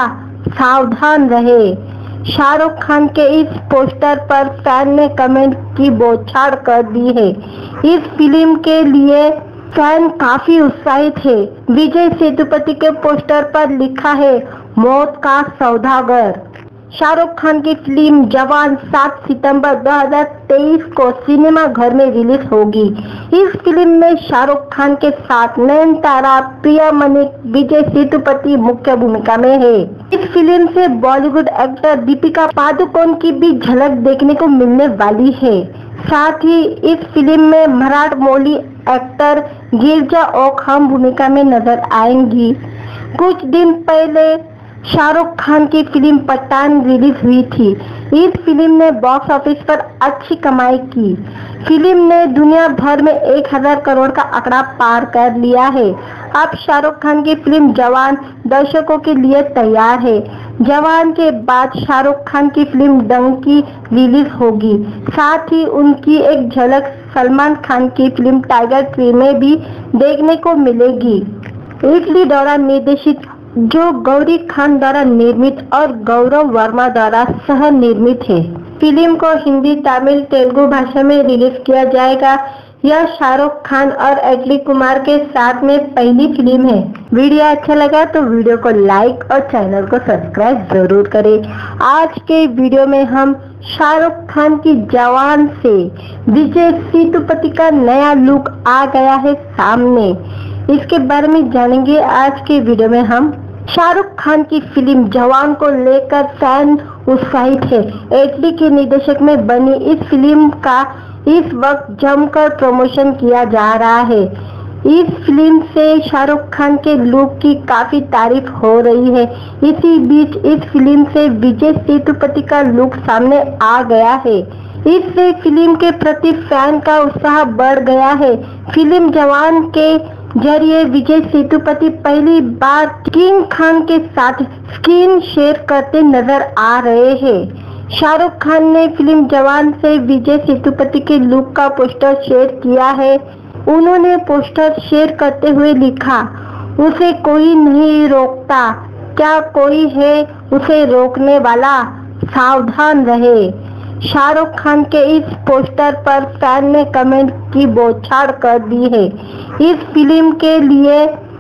सावधान रहे। शाहरुख खान के इस पोस्टर पर फैन ने कमेंट की बौछार कर दी है। इस फिल्म के लिए फैन काफी उत्साहित है। विजय सेतुपति के पोस्टर पर लिखा है, मौत का सौदागर। शाहरुख खान की फिल्म जवान 7 सितंबर 2023 को सिनेमा घर में रिलीज होगी। इस फिल्म में शाहरुख खान के साथ नयनतारा, प्रिया मनिक, विजय सेतुपति मुख्य भूमिका में है। इस फिल्म से बॉलीवुड एक्टर दीपिका पादुकोण की भी झलक देखने को मिलने वाली है। साथ ही इस फिल्म में मराठमोली एक्टर गिरिजा ओक भूमिका में नजर आएंगी। कुछ दिन पहले शाहरुख खान की फिल्म पठान रिलीज हुई थी। इस फिल्म ने बॉक्स ऑफिस पर अच्छी कमाई की। फिल्म ने दुनिया भर में 1000 करोड़ का आंकड़ा पार कर लिया है। अब शाहरुख खान की फिल्म जवान दर्शकों के लिए तैयार है। जवान के बाद शाहरुख खान की फिल्म डंकी रिलीज होगी। साथ ही उनकी एक झलक सलमान खान की फिल्म टाइगर 3 में भी देखने को मिलेगी। इटली द्वारा निर्देशित, जो गौरी खान द्वारा निर्मित और गौरव वर्मा द्वारा सह निर्मित है। फिल्म को हिंदी, तमिल, तेलुगु भाषा में रिलीज किया जाएगा। यह शाहरुख खान और अटली कुमार के साथ में पहली फिल्म है। वीडियो अच्छा लगा तो वीडियो को लाइक और चैनल को सब्सक्राइब जरूर करें। आज के वीडियो में हम शाहरुख खान की जवान से विजय सेतुपति का नया लुक आ गया है सामने। इसके बारे में जानेंगे आज के वीडियो में हम। शाहरुख खान की फिल्म जवान को लेकर फैन उत्साहित है। एटली के निर्देशक में बनी इस फिल्म का इस वक्त जमकर प्रमोशन किया जा रहा है। इस फिल्म से शाहरुख खान के लुक की काफी तारीफ हो रही है। इसी बीच इस फिल्म से विजय सेतुपति का लुक सामने आ गया है। इससे फिल्म के प्रति फैन का उत्साह बढ़ गया है। फिल्म जवान के जरिए विजय सेतुपति पहली बार किंग खान के साथ स्क्रीन शेयर करते नजर आ रहे हैं। शाहरुख खान ने फिल्म जवान से विजय सेतुपति के लुक का पोस्टर शेयर किया है। उन्होंने पोस्टर शेयर करते हुए लिखा, उसे कोई नहीं रोकता, क्या कोई है उसे रोकने वाला, सावधान रहे। शाहरुख खान के इस पोस्टर पर फैन ने कमेंट की बौछार कर दी है। इस फिल्म के लिए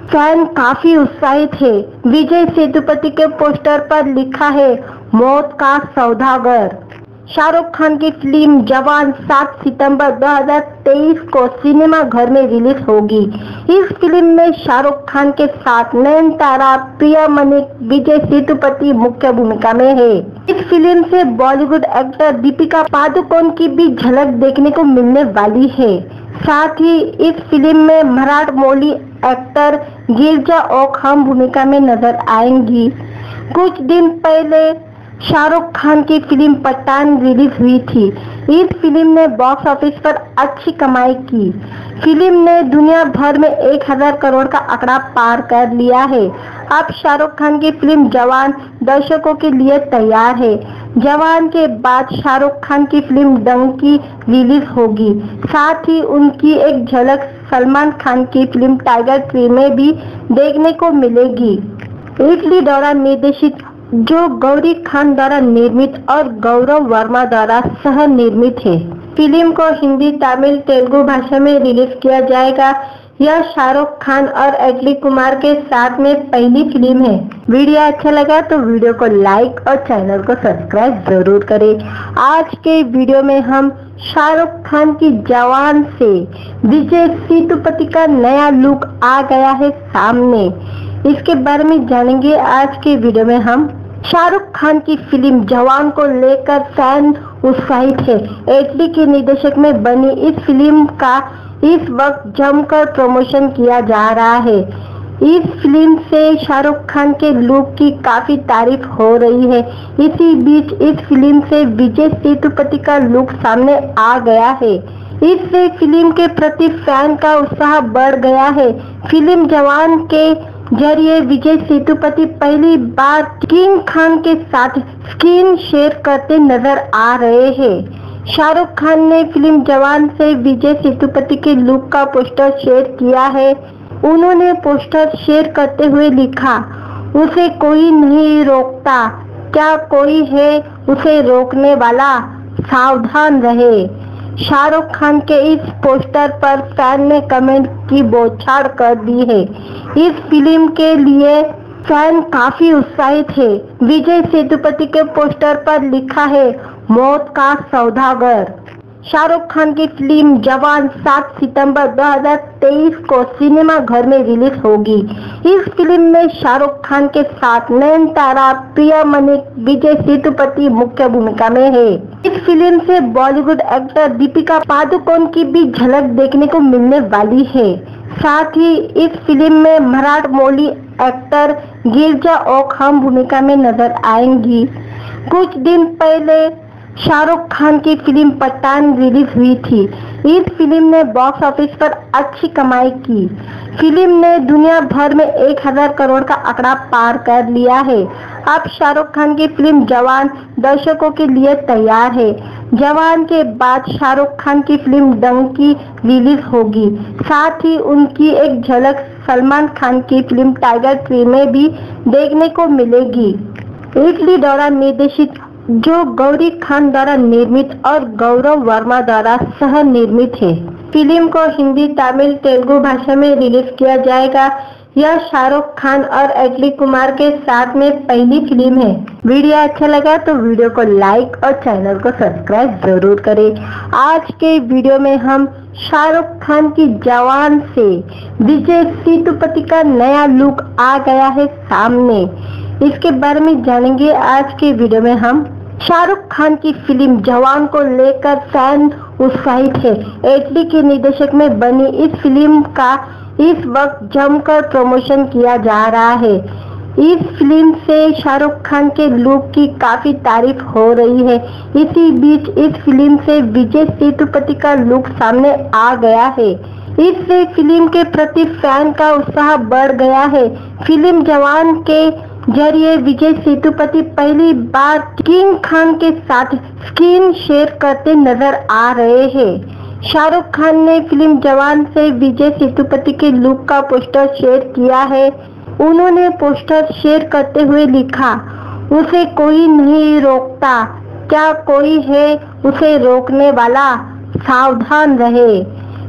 फैन काफी उत्साहित है। विजय सेतुपति के पोस्टर पर लिखा है मौत का सौदागर। शाहरुख खान की फिल्म जवान 7 सितंबर 2023 को सिनेमा घर में रिलीज होगी। इस फिल्म में शाहरुख खान के साथ नयनतारा, प्रिया मनिक, विजय सेतुपति मुख्य भूमिका में है। इस फिल्म से बॉलीवुड एक्टर दीपिका पादुकोण की भी झलक देखने को मिलने वाली है। साथ ही इस फिल्म में मराठमोली एक्टर गिरिजा ओखम भूमिका में नजर आएंगी। कुछ दिन पहले शाहरुख खान की फिल्म पठान रिलीज हुई थी। इस फिल्म ने बॉक्स ऑफिस पर अच्छी कमाई की। फिल्म ने दुनिया भर में 1000 करोड़ का आंकड़ा पार कर लिया है। अब शाहरुख खान की फिल्म जवान दर्शकों के लिए तैयार है। जवान के बाद शाहरुख खान की फिल्म डंकी रिलीज होगी। साथ ही उनकी एक झलक सलमान खान की फिल्म टाइगर 3 में भी देखने को मिलेगी। इटली द्वारा निर्देशित, जो गौरी खान द्वारा निर्मित और गौरव वर्मा द्वारा सह निर्मित है। फिल्म को हिंदी, तमिल, तेलुगु भाषा में रिलीज किया जाएगा। यह शाहरुख खान और अटली कुमार के साथ में पहली फिल्म है। वीडियो अच्छा लगा तो वीडियो को लाइक और चैनल को सब्सक्राइब जरूर करें। आज के वीडियो में हम शाहरुख खान की जवान से विजय सेतुपति का नया लुक आ गया है सामने। इसके बारे में जानेंगे आज के वीडियो में हम। शाहरुख खान की फिल्म जवान को लेकर फैन उत्साहित है। एटली के निर्देशक में बनी इस फिल्म का इस वक्त जमकर प्रमोशन किया जा रहा है। इस फिल्म से शाहरुख खान के लुक की काफी तारीफ हो रही है। इसी बीच इस फिल्म से विजय सेतुपति का लुक सामने आ गया है। इससे फिल्म के प्रति फैन का उत्साह बढ़ गया है। फिल्म जवान के जरिए विजय सेतुपति पहली बार किंग खान के साथ स्क्रीन शेयर करते नजर आ रहे हैं। शाहरुख खान ने फिल्म जवान से विजय सेतुपति के लुक का पोस्टर शेयर किया है। उन्होंने पोस्टर शेयर करते हुए लिखा, उसे कोई नहीं रोकता, क्या कोई है उसे रोकने वाला, सावधान रहे। शाहरुख खान के इस पोस्टर पर फैन ने कमेंट की बौछार कर दी है। इस फिल्म के लिए फैन काफी उत्साहित है। विजय सेतुपति के पोस्टर पर लिखा है मौत का सौदागर। शाहरुख खान की फिल्म जवान 7 सितंबर 2023 को सिनेमा घर में रिलीज होगी। इस फिल्म में शाहरुख खान के साथ नयनतारा, प्रिया मनिक, विजय सेतुपति मुख्य भूमिका में है। इस फिल्म से बॉलीवुड एक्टर दीपिका पादुकोण की भी झलक देखने को मिलने वाली है। साथ ही इस फिल्म में मराठमोली एक्टर गिरिजा ओखम भूमिका में नजर आएंगी। कुछ दिन पहले शाहरुख खान की फिल्म पठान रिलीज हुई थी। इस फिल्म ने बॉक्स ऑफिस पर अच्छी कमाई की। फिल्म ने दुनिया भर में 1000 करोड़ का आंकड़ा पार कर लिया है। अब शाहरुख खान की फिल्म जवान दर्शकों के लिए तैयार है। जवान के बाद शाहरुख खान की फिल्म डंकी रिलीज होगी। साथ ही उनकी एक झलक सलमान खान की फिल्म टाइगर 3 में भी देखने को मिलेगी। इटली द्वारा निर्देशित, जो गौरी खान द्वारा निर्मित और गौरव वर्मा द्वारा सह निर्मित है। फिल्म को हिंदी, तमिल, तेलुगु भाषा में रिलीज किया जाएगा। यह शाहरुख खान और अटली कुमार के साथ में पहली फिल्म है। वीडियो अच्छा लगा तो वीडियो को लाइक और चैनल को सब्सक्राइब जरूर करें। आज के वीडियो में हम शाहरुख खान की जवान से विजय सेतुपति का नया लुक आ गया है सामने। इसके बारे में जानेंगे आज के वीडियो में हम। शाहरुख खान की फिल्म जवान को लेकर फैन उत्साहित है। एटली के निर्देशक में बनी इस फिल्म का इस वक्त जमकर प्रमोशन किया जा रहा है। इस फिल्म से शाहरुख खान के लुक की काफी तारीफ हो रही है। इसी बीच इस फिल्म से विजय सेतुपति का लुक सामने आ गया है। इससे फिल्म के प्रति फैन का उत्साह बढ़ गया है। फिल्म जवान के जरिए विजय सेतुपति पहली बार किंग खान के साथ स्क्रीन शेयर करते नजर आ रहे हैं। शाहरुख खान ने फिल्म जवान से विजय सेतुपति के लुक का पोस्टर शेयर किया है। उन्होंने पोस्टर शेयर करते हुए लिखा, उसे कोई नहीं रोकता, क्या कोई है उसे रोकने वाला, सावधान रहे।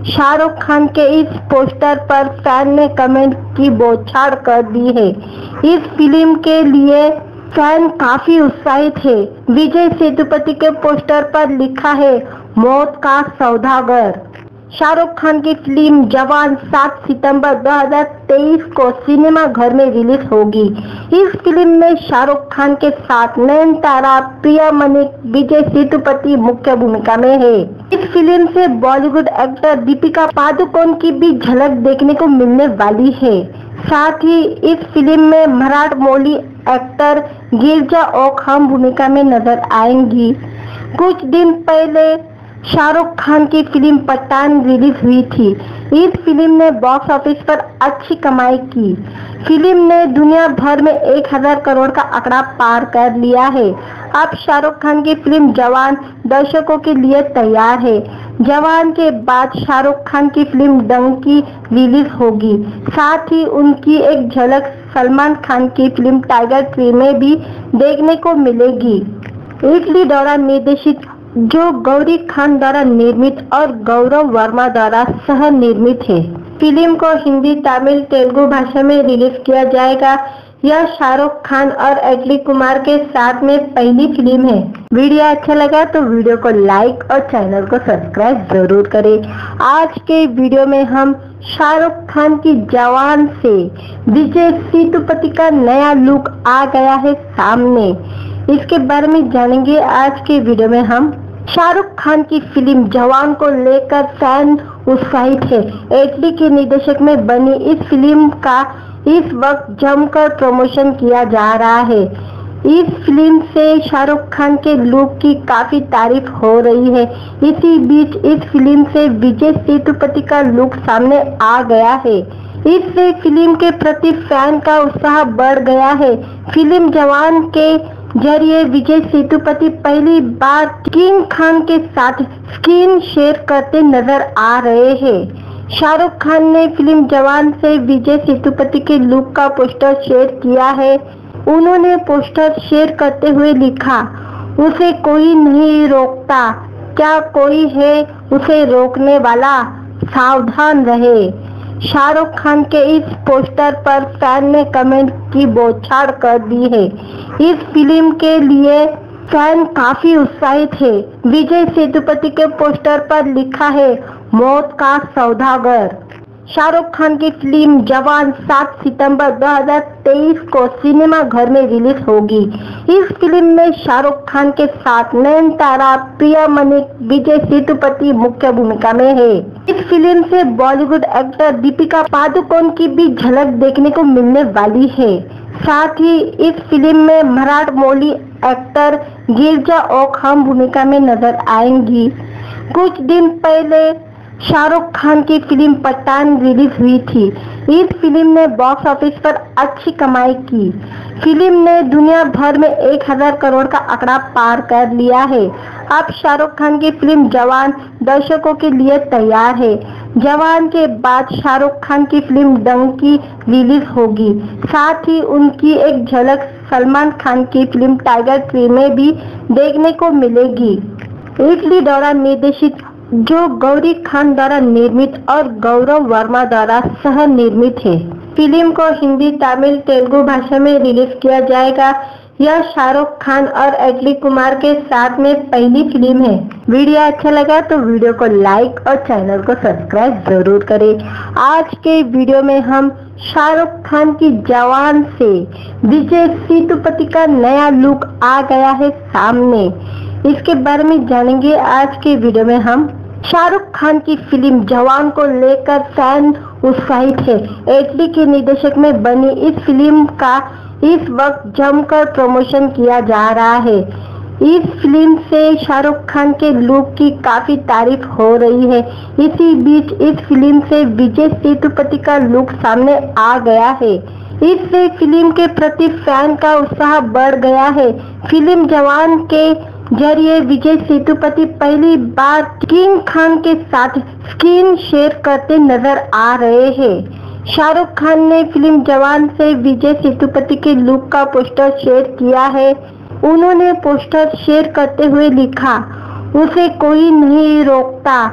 शाहरुख खान के इस पोस्टर पर फैन ने कमेंट की बौछार कर दी है। इस फिल्म के लिए फैन काफी उत्साहित है। विजय सेतुपति के पोस्टर पर लिखा है, मौत का सौदागर। शाहरुख खान की फिल्म जवान 7 सितंबर 2023 को सिनेमा घर में रिलीज होगी। इस फिल्म में शाहरुख खान के साथ नयनतारा, प्रिया मनिक, विजय सेतुपति मुख्य भूमिका में है। इस फिल्म से बॉलीवुड एक्टर दीपिका पादुकोण की भी झलक देखने को मिलने वाली है। साथ ही इस फिल्म में मराठमोली एक्टर गिरिजा ओखम भूमिका में नजर आएंगी। कुछ दिन पहले शाहरुख खान की फिल्म पठान रिलीज हुई थी। इस फिल्म ने बॉक्स ऑफिस पर अच्छी कमाई की। फिल्म ने दुनिया भर में 1000 करोड़ का आंकड़ा पार कर लिया है। अब शाहरुख खान की फिल्म जवान दर्शकों के लिए तैयार है। जवान के बाद शाहरुख खान की फिल्म डंकी रिलीज होगी। साथ ही उनकी एक झलक सलमान खान की फिल्म टाइगर 3 में भी देखने को मिलेगी। इटली द्वारा निर्देशित, जो गौरी खान द्वारा निर्मित और गौरव वर्मा द्वारा सह निर्मित है। फिल्म को हिंदी, तमिल, तेलुगु भाषा में रिलीज किया जाएगा। यह शाहरुख खान और अटली कुमार के साथ में पहली फिल्म है। वीडियो अच्छा लगा तो वीडियो को लाइक और चैनल को सब्सक्राइब जरूर करें। आज के वीडियो में हम शाहरुख खान की जवान से विजय सेतुपति का नया लुक आ गया है सामने। इसके बारे में जानेंगे आज के वीडियो में हम। शाहरुख खान की फिल्म जवान को लेकर फैन उत्साहित है। एटली के निर्देशक में बनी इस फिल्म का इस वक्त जमकर प्रमोशन किया जा रहा है। इस फिल्म से शाहरुख खान के लुक की काफी तारीफ हो रही है। इसी बीच इस फिल्म से विजय सेतुपति का लुक सामने आ गया है। इससे फिल्म के प्रति फैन का उत्साह बढ़ गया है। फिल्म जवान के जरिए विजय सेतुपति पहली बार किंग खान के साथ स्क्रीन शेयर करते नजर आ रहे हैं। शाहरुख खान ने फिल्म जवान से विजय सेतुपति के लुक का पोस्टर शेयर किया है। उन्होंने पोस्टर शेयर करते हुए लिखा, उसे कोई नहीं रोकता, क्या कोई है उसे रोकने वाला, सावधान रहे। शाहरुख खान के इस पोस्टर पर फैन ने कमेंट की बौछार कर दी है। इस फिल्म के लिए फैन काफी उत्साहित है। विजय सेतुपति के पोस्टर पर लिखा है, मौत का सौदागर। शाहरुख खान की फिल्म जवान 7 सितंबर 2023 को सिनेमा घर में रिलीज होगी। इस फिल्म में शाहरुख खान के साथ नयनतारा, प्रिया मनिक, विजय सेतुपति मुख्य भूमिका में है। इस फिल्म से बॉलीवुड एक्टर दीपिका पादुकोण की भी झलक देखने को मिलने वाली है। साथ ही इस फिल्म में मराठमोली एक्टर गिरिजा ओखम भूमिका में नजर आएंगी। कुछ दिन पहले शाहरुख खान की फिल्म पठान रिलीज हुई थी। इस फिल्म ने बॉक्स ऑफिस पर अच्छी कमाई की। फिल्म ने दुनिया भर में 1000 करोड़ का आंकड़ा पार कर लिया है। अब शाहरुख खान की फिल्म जवान दर्शकों के लिए तैयार है। जवान के बाद शाहरुख खान की फिल्म डंकी रिलीज होगी। साथ ही उनकी एक झलक सलमान खान की फिल्म टाइगर 3 में भी देखने को मिलेगी। इटली द्वारा निर्देशित, जो गौरी खान द्वारा निर्मित और गौरव वर्मा द्वारा सह निर्मित है। फिल्म को हिंदी, तमिल, तेलुगु भाषा में रिलीज किया जाएगा। यह शाहरुख खान और अटली कुमार के साथ में पहली फिल्म है। वीडियो अच्छा लगा तो वीडियो को लाइक और चैनल को सब्सक्राइब जरूर करें। आज के वीडियो में हम शाहरुख खान की जवान से विजय सेतुपति का नया लुक आ गया है सामने। इसके बारे में जानेंगे आज के वीडियो में हम। शाहरुख खान की फिल्म जवान को लेकर फैन उत्साहित है। एटली के निर्देशक में बनी इस फिल्म का इस वक्त जमकर प्रमोशन किया जा रहा है। इस फिल्म से शाहरुख खान के लुक की काफी तारीफ हो रही है। इसी बीच इस फिल्म से विजय सेतुपति का लुक सामने आ गया है। इससे फिल्म के प्रति फैन का उत्साह बढ़ गया है। फिल्म जवान के जरिए विजय सेतुपति पहली बार किंग खान के साथ स्क्रीन शेयर करते नजर आ रहे हैं। शाहरुख खान ने फिल्म जवान से विजय सेतुपति के लुक का पोस्टर शेयर किया है। उन्होंने पोस्टर शेयर करते हुए लिखा, उसे कोई नहीं रोकता,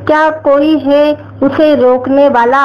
क्या कोई है उसे रोकने वाला?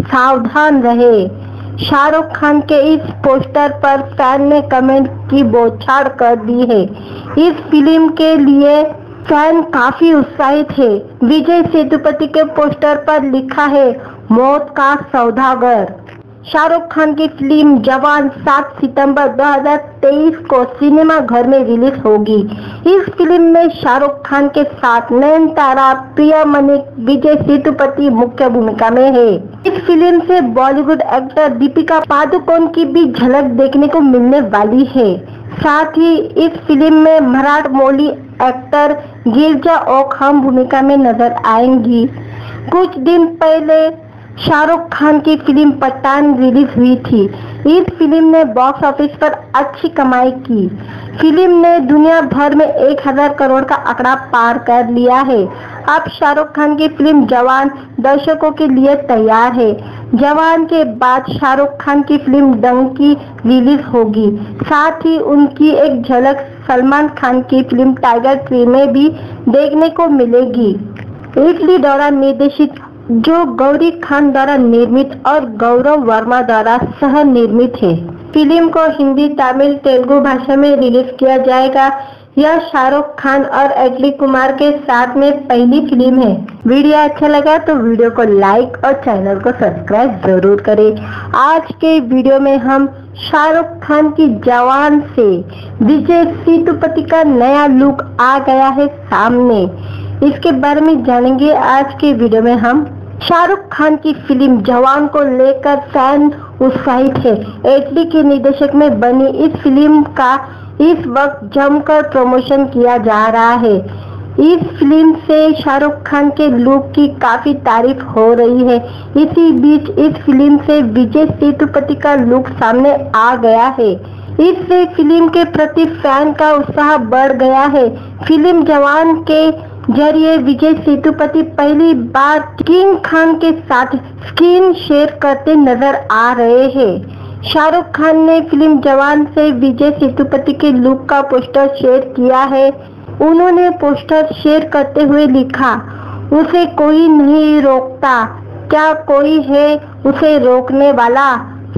सावधान रहे। शाहरुख खान के इस पोस्टर पर फैन ने कमेंट की बौछार कर दी है। इस फिल्म के लिए फैन काफी उत्साहित है। विजय सेतुपति के पोस्टर पर लिखा है, मौत का सौदागर। शाहरुख खान की फिल्म जवान 7 सितंबर 2023 को सिनेमा घर में रिलीज होगी। इस फिल्म में शाहरुख खान के साथ नयनतारा, प्रिया मनिक, विजय सेतुपति मुख्य भूमिका में है। इस फिल्म से बॉलीवुड एक्टर दीपिका पादुकोण की भी झलक देखने को मिलने वाली है। साथ ही इस फिल्म में मराठमोली एक्टर गिरिजा ओक भूमिका में नजर आएंगी। कुछ दिन पहले शाहरुख खान की फिल्म पठान रिलीज हुई थी। इस फिल्म ने बॉक्स ऑफिस पर अच्छी कमाई की। फिल्म ने दुनिया भर में 1000 करोड़ का आंकड़ा पार कर लिया है। अब शाहरुख खान की फिल्म जवान दर्शकों के लिए तैयार है। जवान के बाद शाहरुख खान की फिल्म डंकी रिलीज होगी। साथ ही उनकी एक झलक सलमान खान की फिल्म टाइगर 3 में भी देखने को मिलेगी। इटली द्वारा निर्देशित, जो गौरी खान द्वारा निर्मित और गौरव वर्मा द्वारा सह निर्मित है। फिल्म को हिंदी, तमिल, तेलुगु भाषा में रिलीज किया जाएगा। यह शाहरुख खान और अटली कुमार के साथ में पहली फिल्म है। वीडियो अच्छा लगा तो वीडियो को लाइक और चैनल को सब्सक्राइब जरूर करें। आज के वीडियो में हम शाहरुख खान की जवान से विजय सेतुपति का नया लुक आ गया है सामने। इसके बारे में जानेंगे आज के वीडियो में हम। शाहरुख खान की फिल्म जवान को लेकर फैन उत्साहित है। एटली के निर्देशक में बनी इस फिल्म का इस वक्त जमकर प्रमोशन किया जा रहा है। इस फिल्म से शाहरुख खान के लुक की काफी तारीफ हो रही है। इसी बीच इस फिल्म से विजय सेतुपति का लुक सामने आ गया है। इससे फिल्म के प्रति फैन का उत्साह बढ़ गया है। फिल्म जवान के जरिए विजय सेतुपति पहली बार किंग खान के साथ स्क्रीन शेयर करते नजर आ रहे हैं। शाहरुख खान ने फिल्म जवान से विजय सेतुपति के लुक का पोस्टर शेयर किया है। उन्होंने पोस्टर शेयर करते हुए लिखा, उसे कोई नहीं रोकता, क्या कोई है उसे रोकने वाला?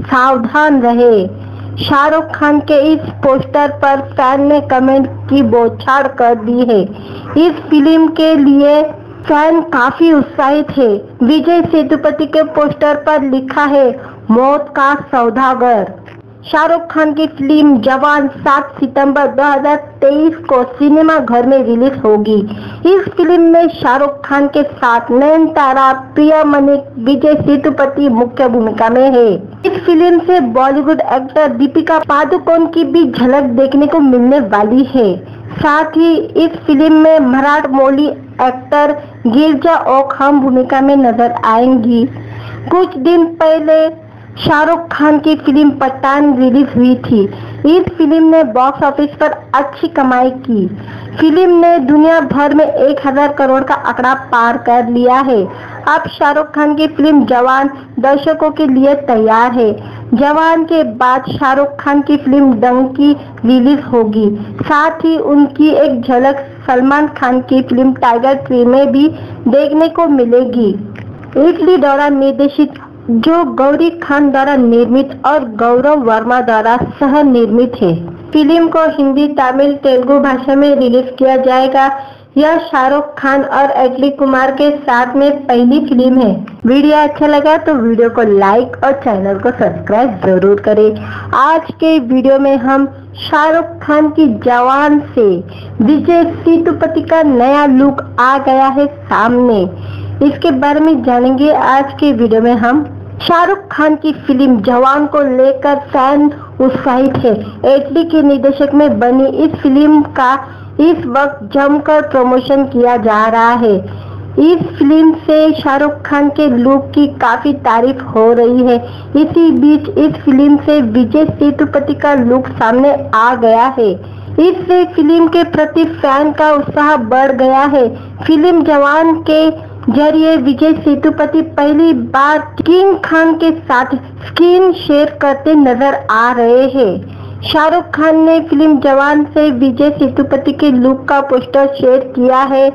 सावधान रहे। शाहरुख खान के इस पोस्टर पर फैन ने कमेंट की बौछार कर दी है। इस फिल्म के लिए फैन काफी उत्साहित है। विजय सेतुपति के पोस्टर पर लिखा है, मौत का सौदागर। शाहरुख खान की फिल्म जवान 7 सितंबर 2023 को सिनेमा घर में रिलीज होगी। इस फिल्म में शाहरुख खान के साथ नयनतारा, प्रिया मनिक, विजय सेतुपति मुख्य भूमिका में है। इस फिल्म से बॉलीवुड एक्टर दीपिका पादुकोण की भी झलक देखने को मिलने वाली है। साथ ही इस फिल्म में मराठमोली एक्टर गिरिजा ओक भूमिका में नजर आएंगी। कुछ दिन पहले शाहरुख खान की फिल्म पठान रिलीज हुई थी। इस फिल्म ने बॉक्स ऑफिस पर अच्छी कमाई की। फिल्म ने दुनिया भर में 1000 करोड़ का आंकड़ा पार कर लिया है। अब शाहरुख खान की फिल्म जवान दर्शकों के लिए तैयार है। जवान के बाद शाहरुख खान की फिल्म डंकी रिलीज होगी। साथ ही उनकी एक झलक सलमान खान की फिल्म टाइगर 3 में भी देखने को मिलेगी। इटली द्वारा निर्देशित, जो गौरी खान द्वारा निर्मित और गौरव वर्मा द्वारा सह निर्मित है। फिल्म को हिंदी, तमिल, तेलुगु भाषा में रिलीज किया जाएगा। यह शाहरुख खान और अटली कुमार के साथ में पहली फिल्म है। वीडियो अच्छा लगा तो वीडियो को लाइक और चैनल को सब्सक्राइब जरूर करें। आज के वीडियो में हम शाहरुख खान की जवान से विजय सेतुपति का नया लुक आ गया है सामने। इसके बारे में जानेंगे आज के वीडियो में हम। शाहरुख खान की फिल्म जवान को लेकर फैन उत्साहित है। एटली के निर्देशक में बनी इस फिल्म का इस वक्त जमकर प्रमोशन किया जा रहा है। इस फिल्म से शाहरुख खान के लुक की काफी तारीफ हो रही है। इसी बीच इस फिल्म से विजय सेतुपति का लुक सामने आ गया है। इससे फिल्म के प्रति फैन का उत्साह बढ़ गया है। फिल्म जवान के जरिए विजय सेतुपति पहली बार किंग खान के साथ स्क्रीन शेयर करते नजर आ रहे हैं। शाहरुख खान ने फिल्म जवान से विजय सेतुपति के लुक का पोस्टर शेयर किया है।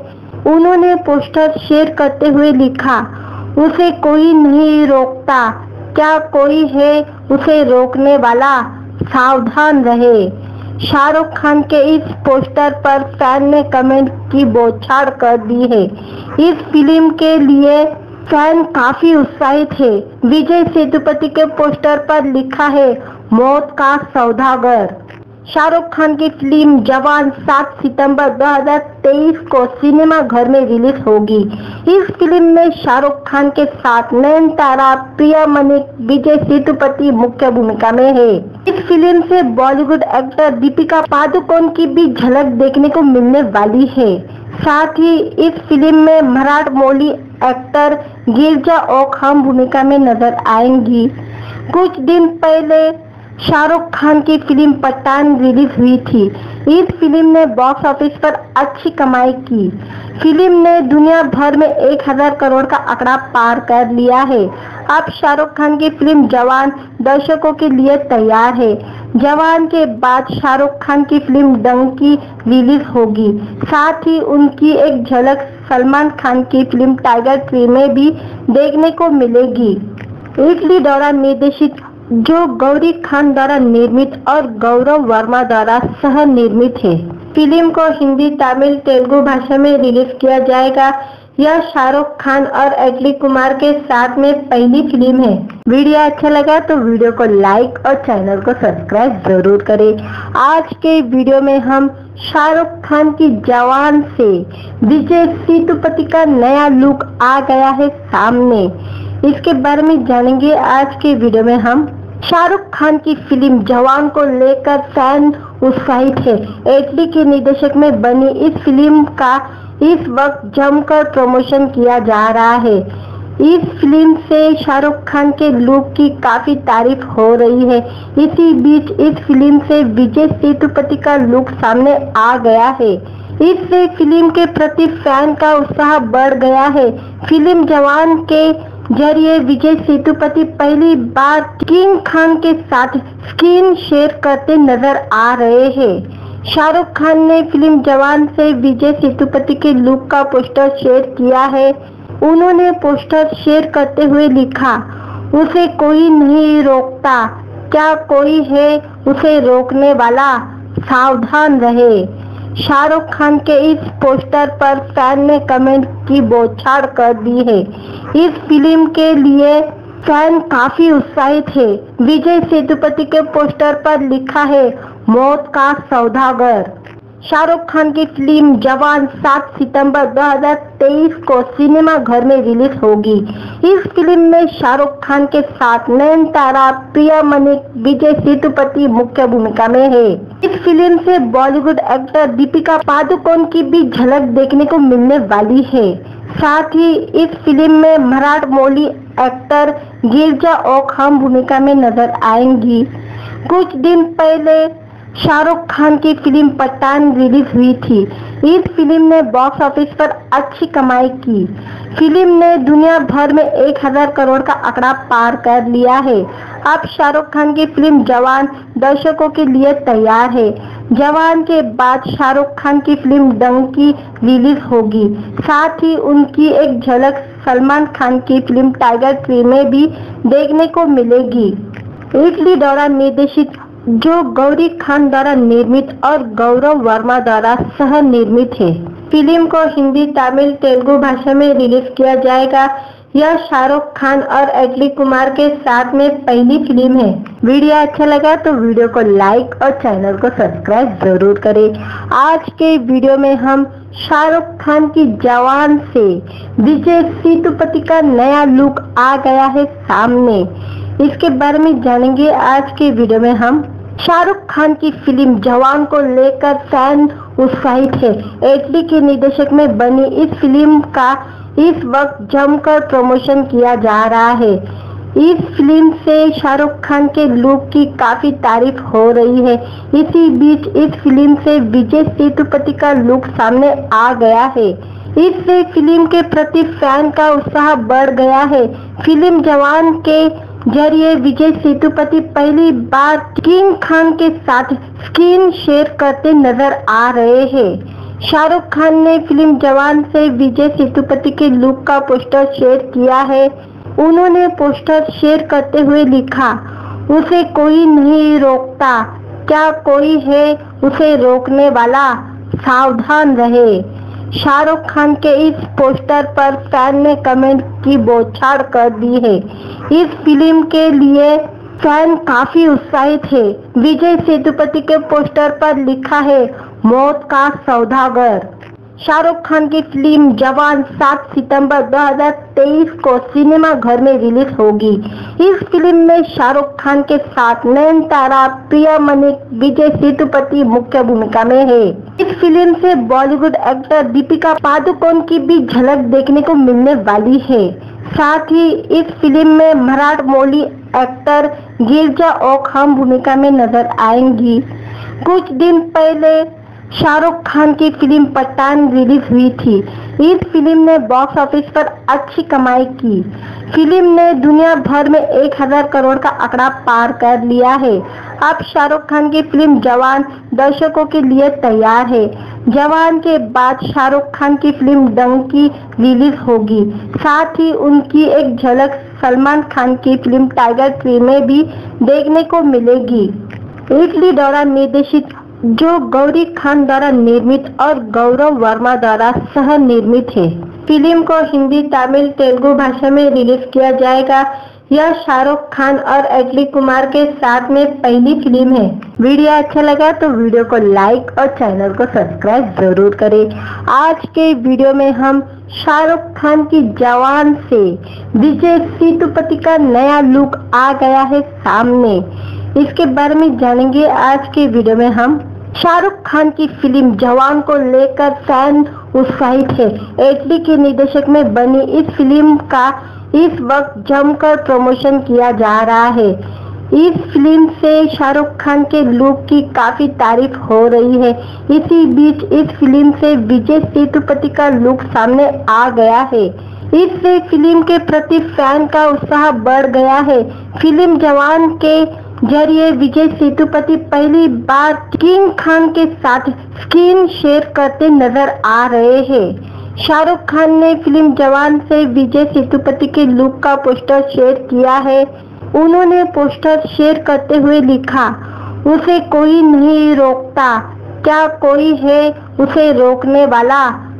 उन्होंने पोस्टर शेयर करते हुए लिखा, उसे कोई नहीं रोकता, क्या कोई है उसे रोकने वाला, सावधान रहे। शाहरुख खान के इस पोस्टर पर फैन ने कमेंट की बौछार कर दी है। इस फिल्म के लिए फैन काफी उत्साहित है। विजय सेतुपति के पोस्टर पर लिखा है, मौत का सौदागर। शाहरुख खान की फिल्म जवान 7 सितंबर 2023 को सिनेमा घर में रिलीज होगी। इस फिल्म में शाहरुख खान के साथ नयनतारा, प्रिया मनिक, विजय सेतुपति मुख्य भूमिका में है। इस फिल्म से बॉलीवुड एक्टर दीपिका पादुकोण की भी झलक देखने को मिलने वाली है। साथ ही इस फिल्म में मराठमोली एक्टर गिरिजा ओक भूमिका में नजर आएंगी। कुछ दिन पहले शाहरुख खान की फिल्म पठान रिलीज हुई थी। इस फिल्म ने बॉक्स ऑफिस पर अच्छी कमाई की। फिल्म ने दुनिया भर में 1000 करोड़ का आंकड़ा पार कर लिया है। अब शाहरुख खान की फिल्म जवान दर्शकों के लिए तैयार है। जवान के बाद शाहरुख खान की फिल्म डंकी रिलीज होगी। साथ ही उनकी एक झलक सलमान खान की फिल्म टाइगर 3 में भी देखने को मिलेगी। इटली द्वारा निर्देशित, जो गौरी खान द्वारा निर्मित और गौरव वर्मा द्वारा सह निर्मित है। फिल्म को हिंदी, तमिल, तेलुगु भाषा में रिलीज किया जाएगा। यह शाहरुख खान और अटली कुमार के साथ में पहली फिल्म है। वीडियो अच्छा लगा तो वीडियो को लाइक और चैनल को सब्सक्राइब जरूर करें। आज के वीडियो में हम शाहरुख खान की जवान से विजय सेतुपति का नया लुक आ गया है सामने। इसके बारे में जानेंगे आज के वीडियो में हम। शाहरुख खान की फिल्म जवान को लेकर फैन उत्साहित है। एटली के निर्देशक में बनी इस फिल्म का इस वक्त जमकर प्रमोशन किया जा रहा है। इस फिल्म से शाहरुख खान के लुक की काफी तारीफ हो रही है। इसी बीच इस फिल्म से विजय सेतुपति का लुक सामने आ गया है। इससे फिल्म के प्रति फैन का उत्साह बढ़ गया है। फिल्म जवान के जरिए विजय सेतुपति पहली बार किंग खान के साथ स्क्रीन शेयर करते नजर आ रहे हैं। शाहरुख खान ने फिल्म जवान से विजय सेतुपति के लुक का पोस्टर शेयर किया है। उन्होंने पोस्टर शेयर करते हुए लिखा, उसे कोई नहीं रोकता, क्या कोई है उसे रोकने वाला, सावधान रहे। शाहरुख खान के इस पोस्टर पर फैन ने कमेंट की बौछार कर दी है। इस फिल्म के लिए फैन काफी उत्साहित है। विजय सेतुपति के पोस्टर पर लिखा है, मौत का सौदागर। शाहरुख खान की फिल्म जवान 7 सितंबर 2023 को सिनेमा घर में रिलीज होगी। इस फिल्म में शाहरुख खान के साथ नयनतारा, प्रिया मनिक, विजय सेतुपति मुख्य भूमिका में है। इस फिल्म से बॉलीवुड एक्टर दीपिका पादुकोण की भी झलक देखने को मिलने वाली है। साथ ही इस फिल्म में मराठमोली एक्टर गिरिजा ओक भूमिका में नजर आएंगी। कुछ दिन पहले शाहरुख खान की फिल्म पठान रिलीज हुई थी। इस फिल्म ने बॉक्स ऑफिस पर अच्छी कमाई की। फिल्म ने दुनिया भर में 1000 करोड़ का आंकड़ा पार कर लिया है। अब शाहरुख खान की फिल्म जवान दर्शकों के लिए तैयार है। जवान के बाद शाहरुख खान की फिल्म डंकी रिलीज होगी। साथ ही उनकी एक झलक सलमान खान की फिल्म टाइगर 3 में भी देखने को मिलेगी। इटली द्वारा निर्देशित, जो गौरी खान द्वारा निर्मित और गौरव वर्मा द्वारा सह निर्मित है। फिल्म को हिंदी, तमिल, तेलुगु भाषा में रिलीज किया जाएगा। यह शाहरुख खान और अटली कुमार के साथ में पहली फिल्म है। वीडियो अच्छा लगा तो वीडियो को लाइक और चैनल को सब्सक्राइब जरूर करें। आज के वीडियो में हम शाहरुख खान की जवान से विजय सेतुपति का नया लुक आ गया है सामने। इसके बारे में जानेंगे आज के वीडियो में हम। शाहरुख खान की फिल्म जवान को लेकर फैन उत्साहित है। एटली के निर्देशक में बनी इस फिल्म का इस वक्त जमकर प्रमोशन किया जा रहा है। इस फिल्म से शाहरुख खान के लुक की काफी तारीफ हो रही है। इसी बीच इस फिल्म से विजय सेतुपति का लुक सामने आ गया है। इससे फिल्म के प्रति फैन का उत्साह बढ़ गया है। फिल्म जवान के जरिए विजय सेतुपति पहली बार किंग खान के साथ स्क्रीन शेयर करते नजर आ रहे हैं। शाहरुख खान ने फिल्म जवान से विजय सेतुपति के लुक का पोस्टर शेयर किया है। उन्होंने पोस्टर शेयर करते हुए लिखा, उसे कोई नहीं रोकता, क्या कोई है उसे रोकने वाला, सावधान रहे। शाहरुख खान के इस पोस्टर पर फैन ने कमेंट की बौछार कर दी है। इस फिल्म के लिए फैन काफी उत्साहित है। विजय सेतुपति के पोस्टर पर लिखा है, मौत का सौदागर। शाहरुख खान की फिल्म जवान 7 सितंबर 2023 को सिनेमा घर में रिलीज होगी। इस फिल्म में शाहरुख खान के साथ नयनतारा, प्रिया मनिक, विजय सेतुपति मुख्य भूमिका में है। इस फिल्म से बॉलीवुड एक्टर दीपिका पादुकोण की भी झलक देखने को मिलने वाली है। साथ ही इस फिल्म में मराठमोली एक्टर गिरिजा ओखम भूमिका में नजर आएंगी। कुछ दिन पहले शाहरुख खान की फिल्म पठान रिलीज हुई थी। इस फिल्म ने बॉक्स ऑफिस पर अच्छी कमाई की। फिल्म ने दुनिया भर में 1000 करोड़ का आंकड़ा पार कर लिया है। अब शाहरुख खान की फिल्म जवान दर्शकों के लिए तैयार है। जवान के बाद शाहरुख खान की फिल्म डंकी रिलीज होगी। साथ ही उनकी एक झलक सलमान खान की फिल्म टाइगर 3 में भी देखने को मिलेगी। इटली द्वारा निर्देशित, जो गौरी खान द्वारा निर्मित और गौरव वर्मा द्वारा सह निर्मित है। फिल्म को हिंदी, तमिल, तेलुगु भाषा में रिलीज किया जाएगा। यह शाहरुख खान और अटली कुमार के साथ में पहली फिल्म है। वीडियो अच्छा लगा तो वीडियो को लाइक और चैनल को सब्सक्राइब जरूर करें। आज के वीडियो में हम शाहरुख खान की जवान से विजय सेतुपति का नया लुक आ गया है सामने, इसके बारे में जानेंगे आज के वीडियो में हम। शाहरुख खान की फिल्म जवान को लेकर फैन उत्साहित है। एटली के निर्देशक में बनी इस फिल्म का इस वक्त जमकर प्रमोशन किया जा रहा है। इस फिल्म से शाहरुख खान के लुक की काफी तारीफ हो रही है। इसी बीच इस फिल्म से विजय सेतुपति का लुक सामने आ गया है। इससे फिल्म के प्रति फैन का उत्साह बढ़ गया है। फिल्म जवान के जरिए विजय सेतुपति पहली बार किंग खान के साथ स्क्रीन शेयर करते नजर आ रहे हैं। शाहरुख खान ने फिल्म जवान से विजय सेतुपति के लुक का पोस्टर शेयर किया है। उन्होंने पोस्टर शेयर करते हुए लिखा, उसे कोई नहीं रोकता, क्या कोई है उसे रोकने वाला,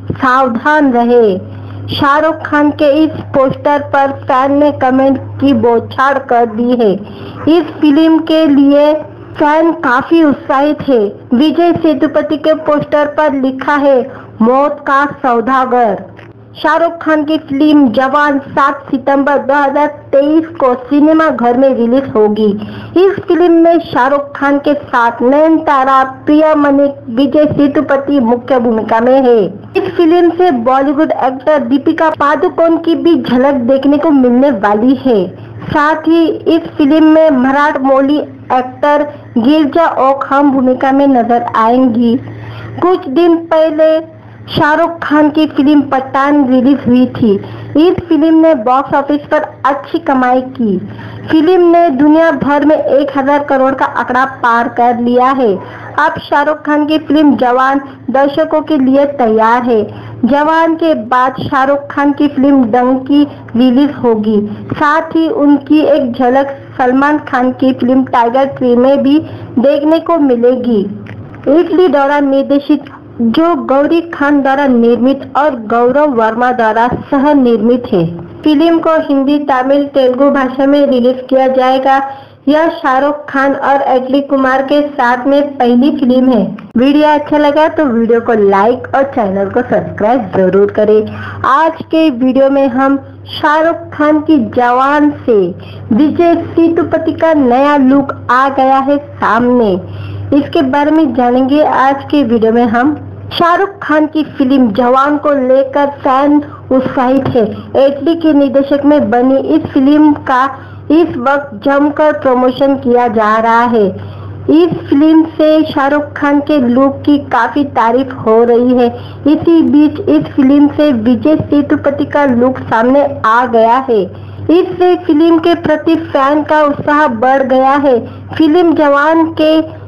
सावधान रहे। शाहरुख खान के इस पोस्टर पर फैन ने कमेंट की बौछार कर दी है। इस फिल्म के लिए फैन काफी उत्साहित है। विजय सेतुपति के पोस्टर पर लिखा है, मौत का सौदागर। शाहरुख खान की फिल्म जवान 7 सितंबर 2023 को सिनेमा घर में रिलीज होगी। इस फिल्म में शाहरुख खान के साथ नयनतारा, प्रिया मनिक, विजय सेतुपति मुख्य भूमिका में है। इस फिल्म से बॉलीवुड एक्टर दीपिका पादुकोण की भी झलक देखने को मिलने वाली है। साथ ही इस फिल्म में मराठमोली एक्टर गिरिजा ओखम भूमिका में नजर आएंगी। कुछ दिन पहले शाहरुख खान की फिल्म पठान रिलीज हुई थी। इस फिल्म ने बॉक्स ऑफिस पर अच्छी कमाई की। फिल्म ने दुनिया भर में 1000 करोड़ का आंकड़ा पार कर लिया है। अब शाहरुख खान की फिल्म जवान दर्शकों के लिए तैयार है। जवान के बाद शाहरुख खान की फिल्म डंकी रिलीज होगी। साथ ही उनकी एक झलक सलमान खान की फिल्म टाइगर 3 में भी देखने को मिलेगी। इटली द्वारा निर्देशित, जो गौरी खान द्वारा निर्मित और गौरव वर्मा द्वारा सह निर्मित है। फिल्म को हिंदी, तमिल, तेलुगु भाषा में रिलीज किया जाएगा। यह शाहरुख खान और अटली कुमार के साथ में पहली फिल्म है। वीडियो अच्छा लगा तो वीडियो को लाइक और चैनल को सब्सक्राइब जरूर करें। आज के वीडियो में हम शाहरुख खान की जवान से विजय सेतुपति का नया लुक आ गया है सामने, इसके बारे में जानेंगे आज के वीडियो में हम। शाहरुख खान की फिल्म जवान को लेकर फैन उत्साहित है। एटली के निर्देशक में बनी इस फिल्म का इस वक्त जमकर प्रमोशन किया जा रहा है। इस फिल्म से शाहरुख खान के लुक की काफी तारीफ हो रही है। इसी बीच इस फिल्म से विजय सेतुपति का लुक सामने आ गया है। इससे फिल्म के प्रति फैन का उत्साह बढ़ गया है। फिल्म जवान के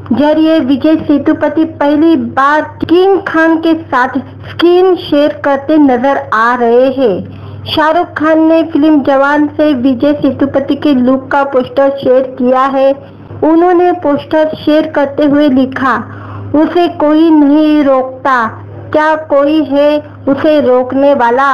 जरिए विजय सेतुपति पहली बार किंग खान के साथ स्क्रीन शेयर करते नजर आ रहे हैं। शाहरुख खान ने फिल्म जवान से विजय सेतुपति के लुक का पोस्टर शेयर किया है। उन्होंने पोस्टर शेयर करते हुए लिखा, उसे कोई नहीं रोकता, क्या कोई है उसे रोकने वाला,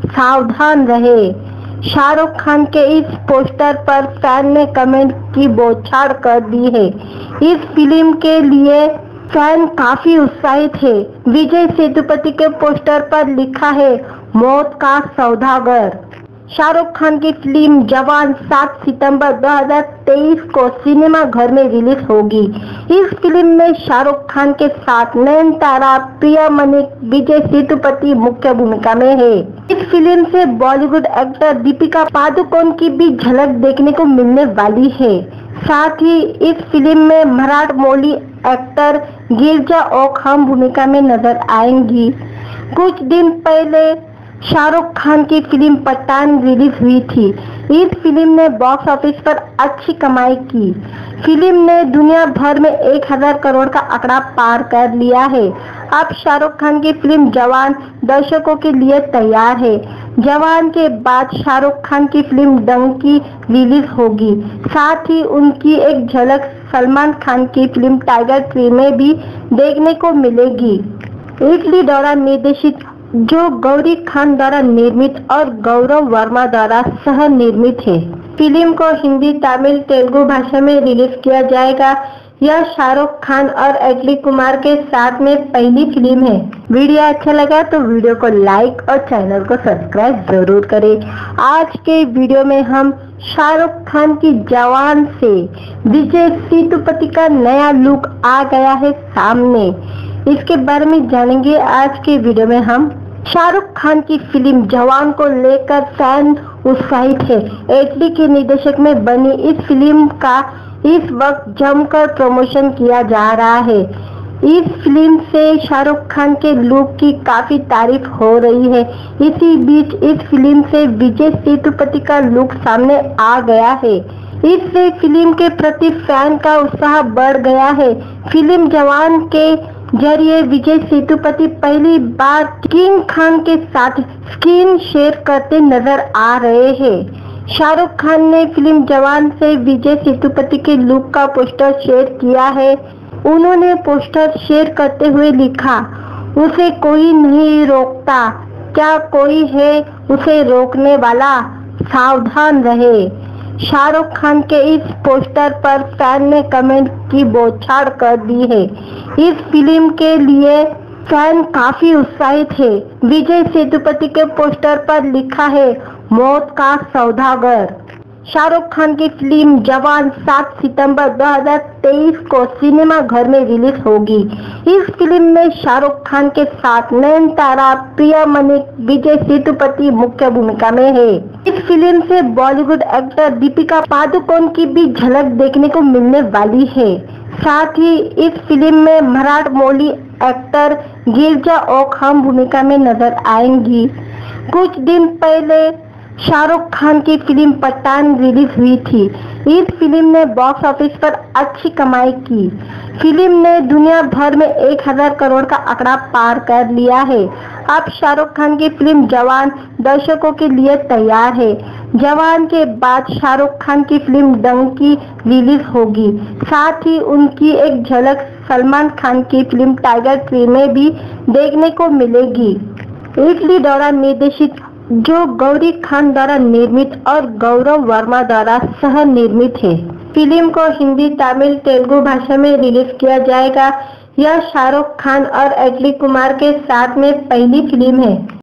सावधान रहे। शाहरुख खान के इस पोस्टर पर फैन ने कमेंट की बौछार कर दी है। इस फिल्म के लिए फैन काफी उत्साहित है। विजय सेतुपति के पोस्टर पर लिखा है, मौत का सौदागर। शाहरुख खान की फिल्म जवान 7 सितंबर 2023 को सिनेमा घर में रिलीज होगी। इस फिल्म में शाहरुख खान के साथ नयनतारा, प्रिया मनिक, विजय सेतुपति मुख्य भूमिका में है। इस फिल्म से बॉलीवुड एक्टर दीपिका पादुकोण की भी झलक देखने को मिलने वाली है। साथ ही इस फिल्म में मराठमोली एक्टर गिरिजा ओखम भूमिका में नजर आएंगी। कुछ दिन पहले शाहरुख खान की फिल्म पठान रिलीज हुई थी। इस फिल्म ने बॉक्स ऑफिस पर अच्छी कमाई की। फिल्म ने दुनिया भर में 1000 करोड़ का आंकड़ा पार कर लिया है। अब शाहरुख खान की फिल्म जवान दर्शकों के लिए तैयार है। जवान के बाद शाहरुख खान की फिल्म डंकी रिलीज होगी। साथ ही उनकी एक झलक सलमान खान की फिल्म टाइगर 3 में भी देखने को मिलेगी। इटली द्वारा निर्देशित, जो गौरी खान द्वारा निर्मित और गौरव वर्मा द्वारा सह निर्मित है। फिल्म को हिंदी, तमिल, तेलुगु भाषा में रिलीज किया जाएगा। यह शाहरुख खान और अटली कुमार के साथ में पहली फिल्म है। वीडियो अच्छा लगा तो वीडियो को लाइक और चैनल को सब्सक्राइब जरूर करें। आज के वीडियो में हम शाहरुख खान की जवान से विजय सेतुपति का नया लुक आ गया है सामने। इसके बारे में जानेंगे आज के वीडियो में हम। शाहरुख खान की फिल्म जवान को लेकर फैन उत्साहित है। एटली के निर्देशक में बनी इस फिल्म का इस वक्त जमकर प्रमोशन किया जा रहा है। इस फिल्म से शाहरुख खान के लुक की काफी तारीफ हो रही है। इसी बीच इस फिल्म से विजय सेतुपति का लुक सामने आ गया है। इससे फिल्म के प्रति फैन का उत्साह बढ़ गया है। फिल्म जवान के जरिए विजय सेतुपति पहली बार किंग खान के साथ स्क्रीन शेयर करते नजर आ रहे हैं। शाहरुख खान ने फिल्म जवान से विजय सेतुपति के लुक का पोस्टर शेयर किया है। उन्होंने पोस्टर शेयर करते हुए लिखा, उसे कोई नहीं रोकता, क्या कोई है उसे रोकने वाला, सावधान रहे। शाहरुख खान के इस पोस्टर पर फैन ने कमेंट की बौछार कर दी है। इस फिल्म के लिए फैन काफी उत्साहित है। विजय सेतुपति के पोस्टर पर लिखा है, मौत का सौदागर। शाहरुख खान की फिल्म जवान 7 सितंबर 2023 को सिनेमा घर में रिलीज होगी। इस फिल्म में शाहरुख खान के साथ नयनतारा, प्रिया मनिक, विजय सेतुपति मुख्य भूमिका में है। इस फिल्म से बॉलीवुड एक्टर दीपिका पादुकोण की भी झलक देखने को मिलने वाली है। साथ ही इस फिल्म में मराठमोली एक्टर गिरिजा ओखम भूमिका में नजर आएंगी। कुछ दिन पहले शाहरुख खान की फिल्म पठान रिलीज हुई थी। इस फिल्म ने बॉक्स ऑफिस पर अच्छी कमाई की। फिल्म ने दुनिया भर में 1000 करोड़ का आंकड़ा पार कर लिया है। अब शाहरुख खान की फिल्म जवान दर्शकों के लिए तैयार है। जवान के बाद शाहरुख खान की फिल्म डंकी रिलीज होगी। साथ ही उनकी एक झलक सलमान खान की फिल्म टाइगर 3 में भी देखने को मिलेगी। इटली द्वारा निर्देशित, जो गौरी खान द्वारा निर्मित और गौरव वर्मा द्वारा सह निर्मित है। फिल्म को हिंदी, तमिल, तेलुगु भाषा में रिलीज किया जाएगा। यह शाहरुख खान और अटली कुमार के साथ में पहली फिल्म है।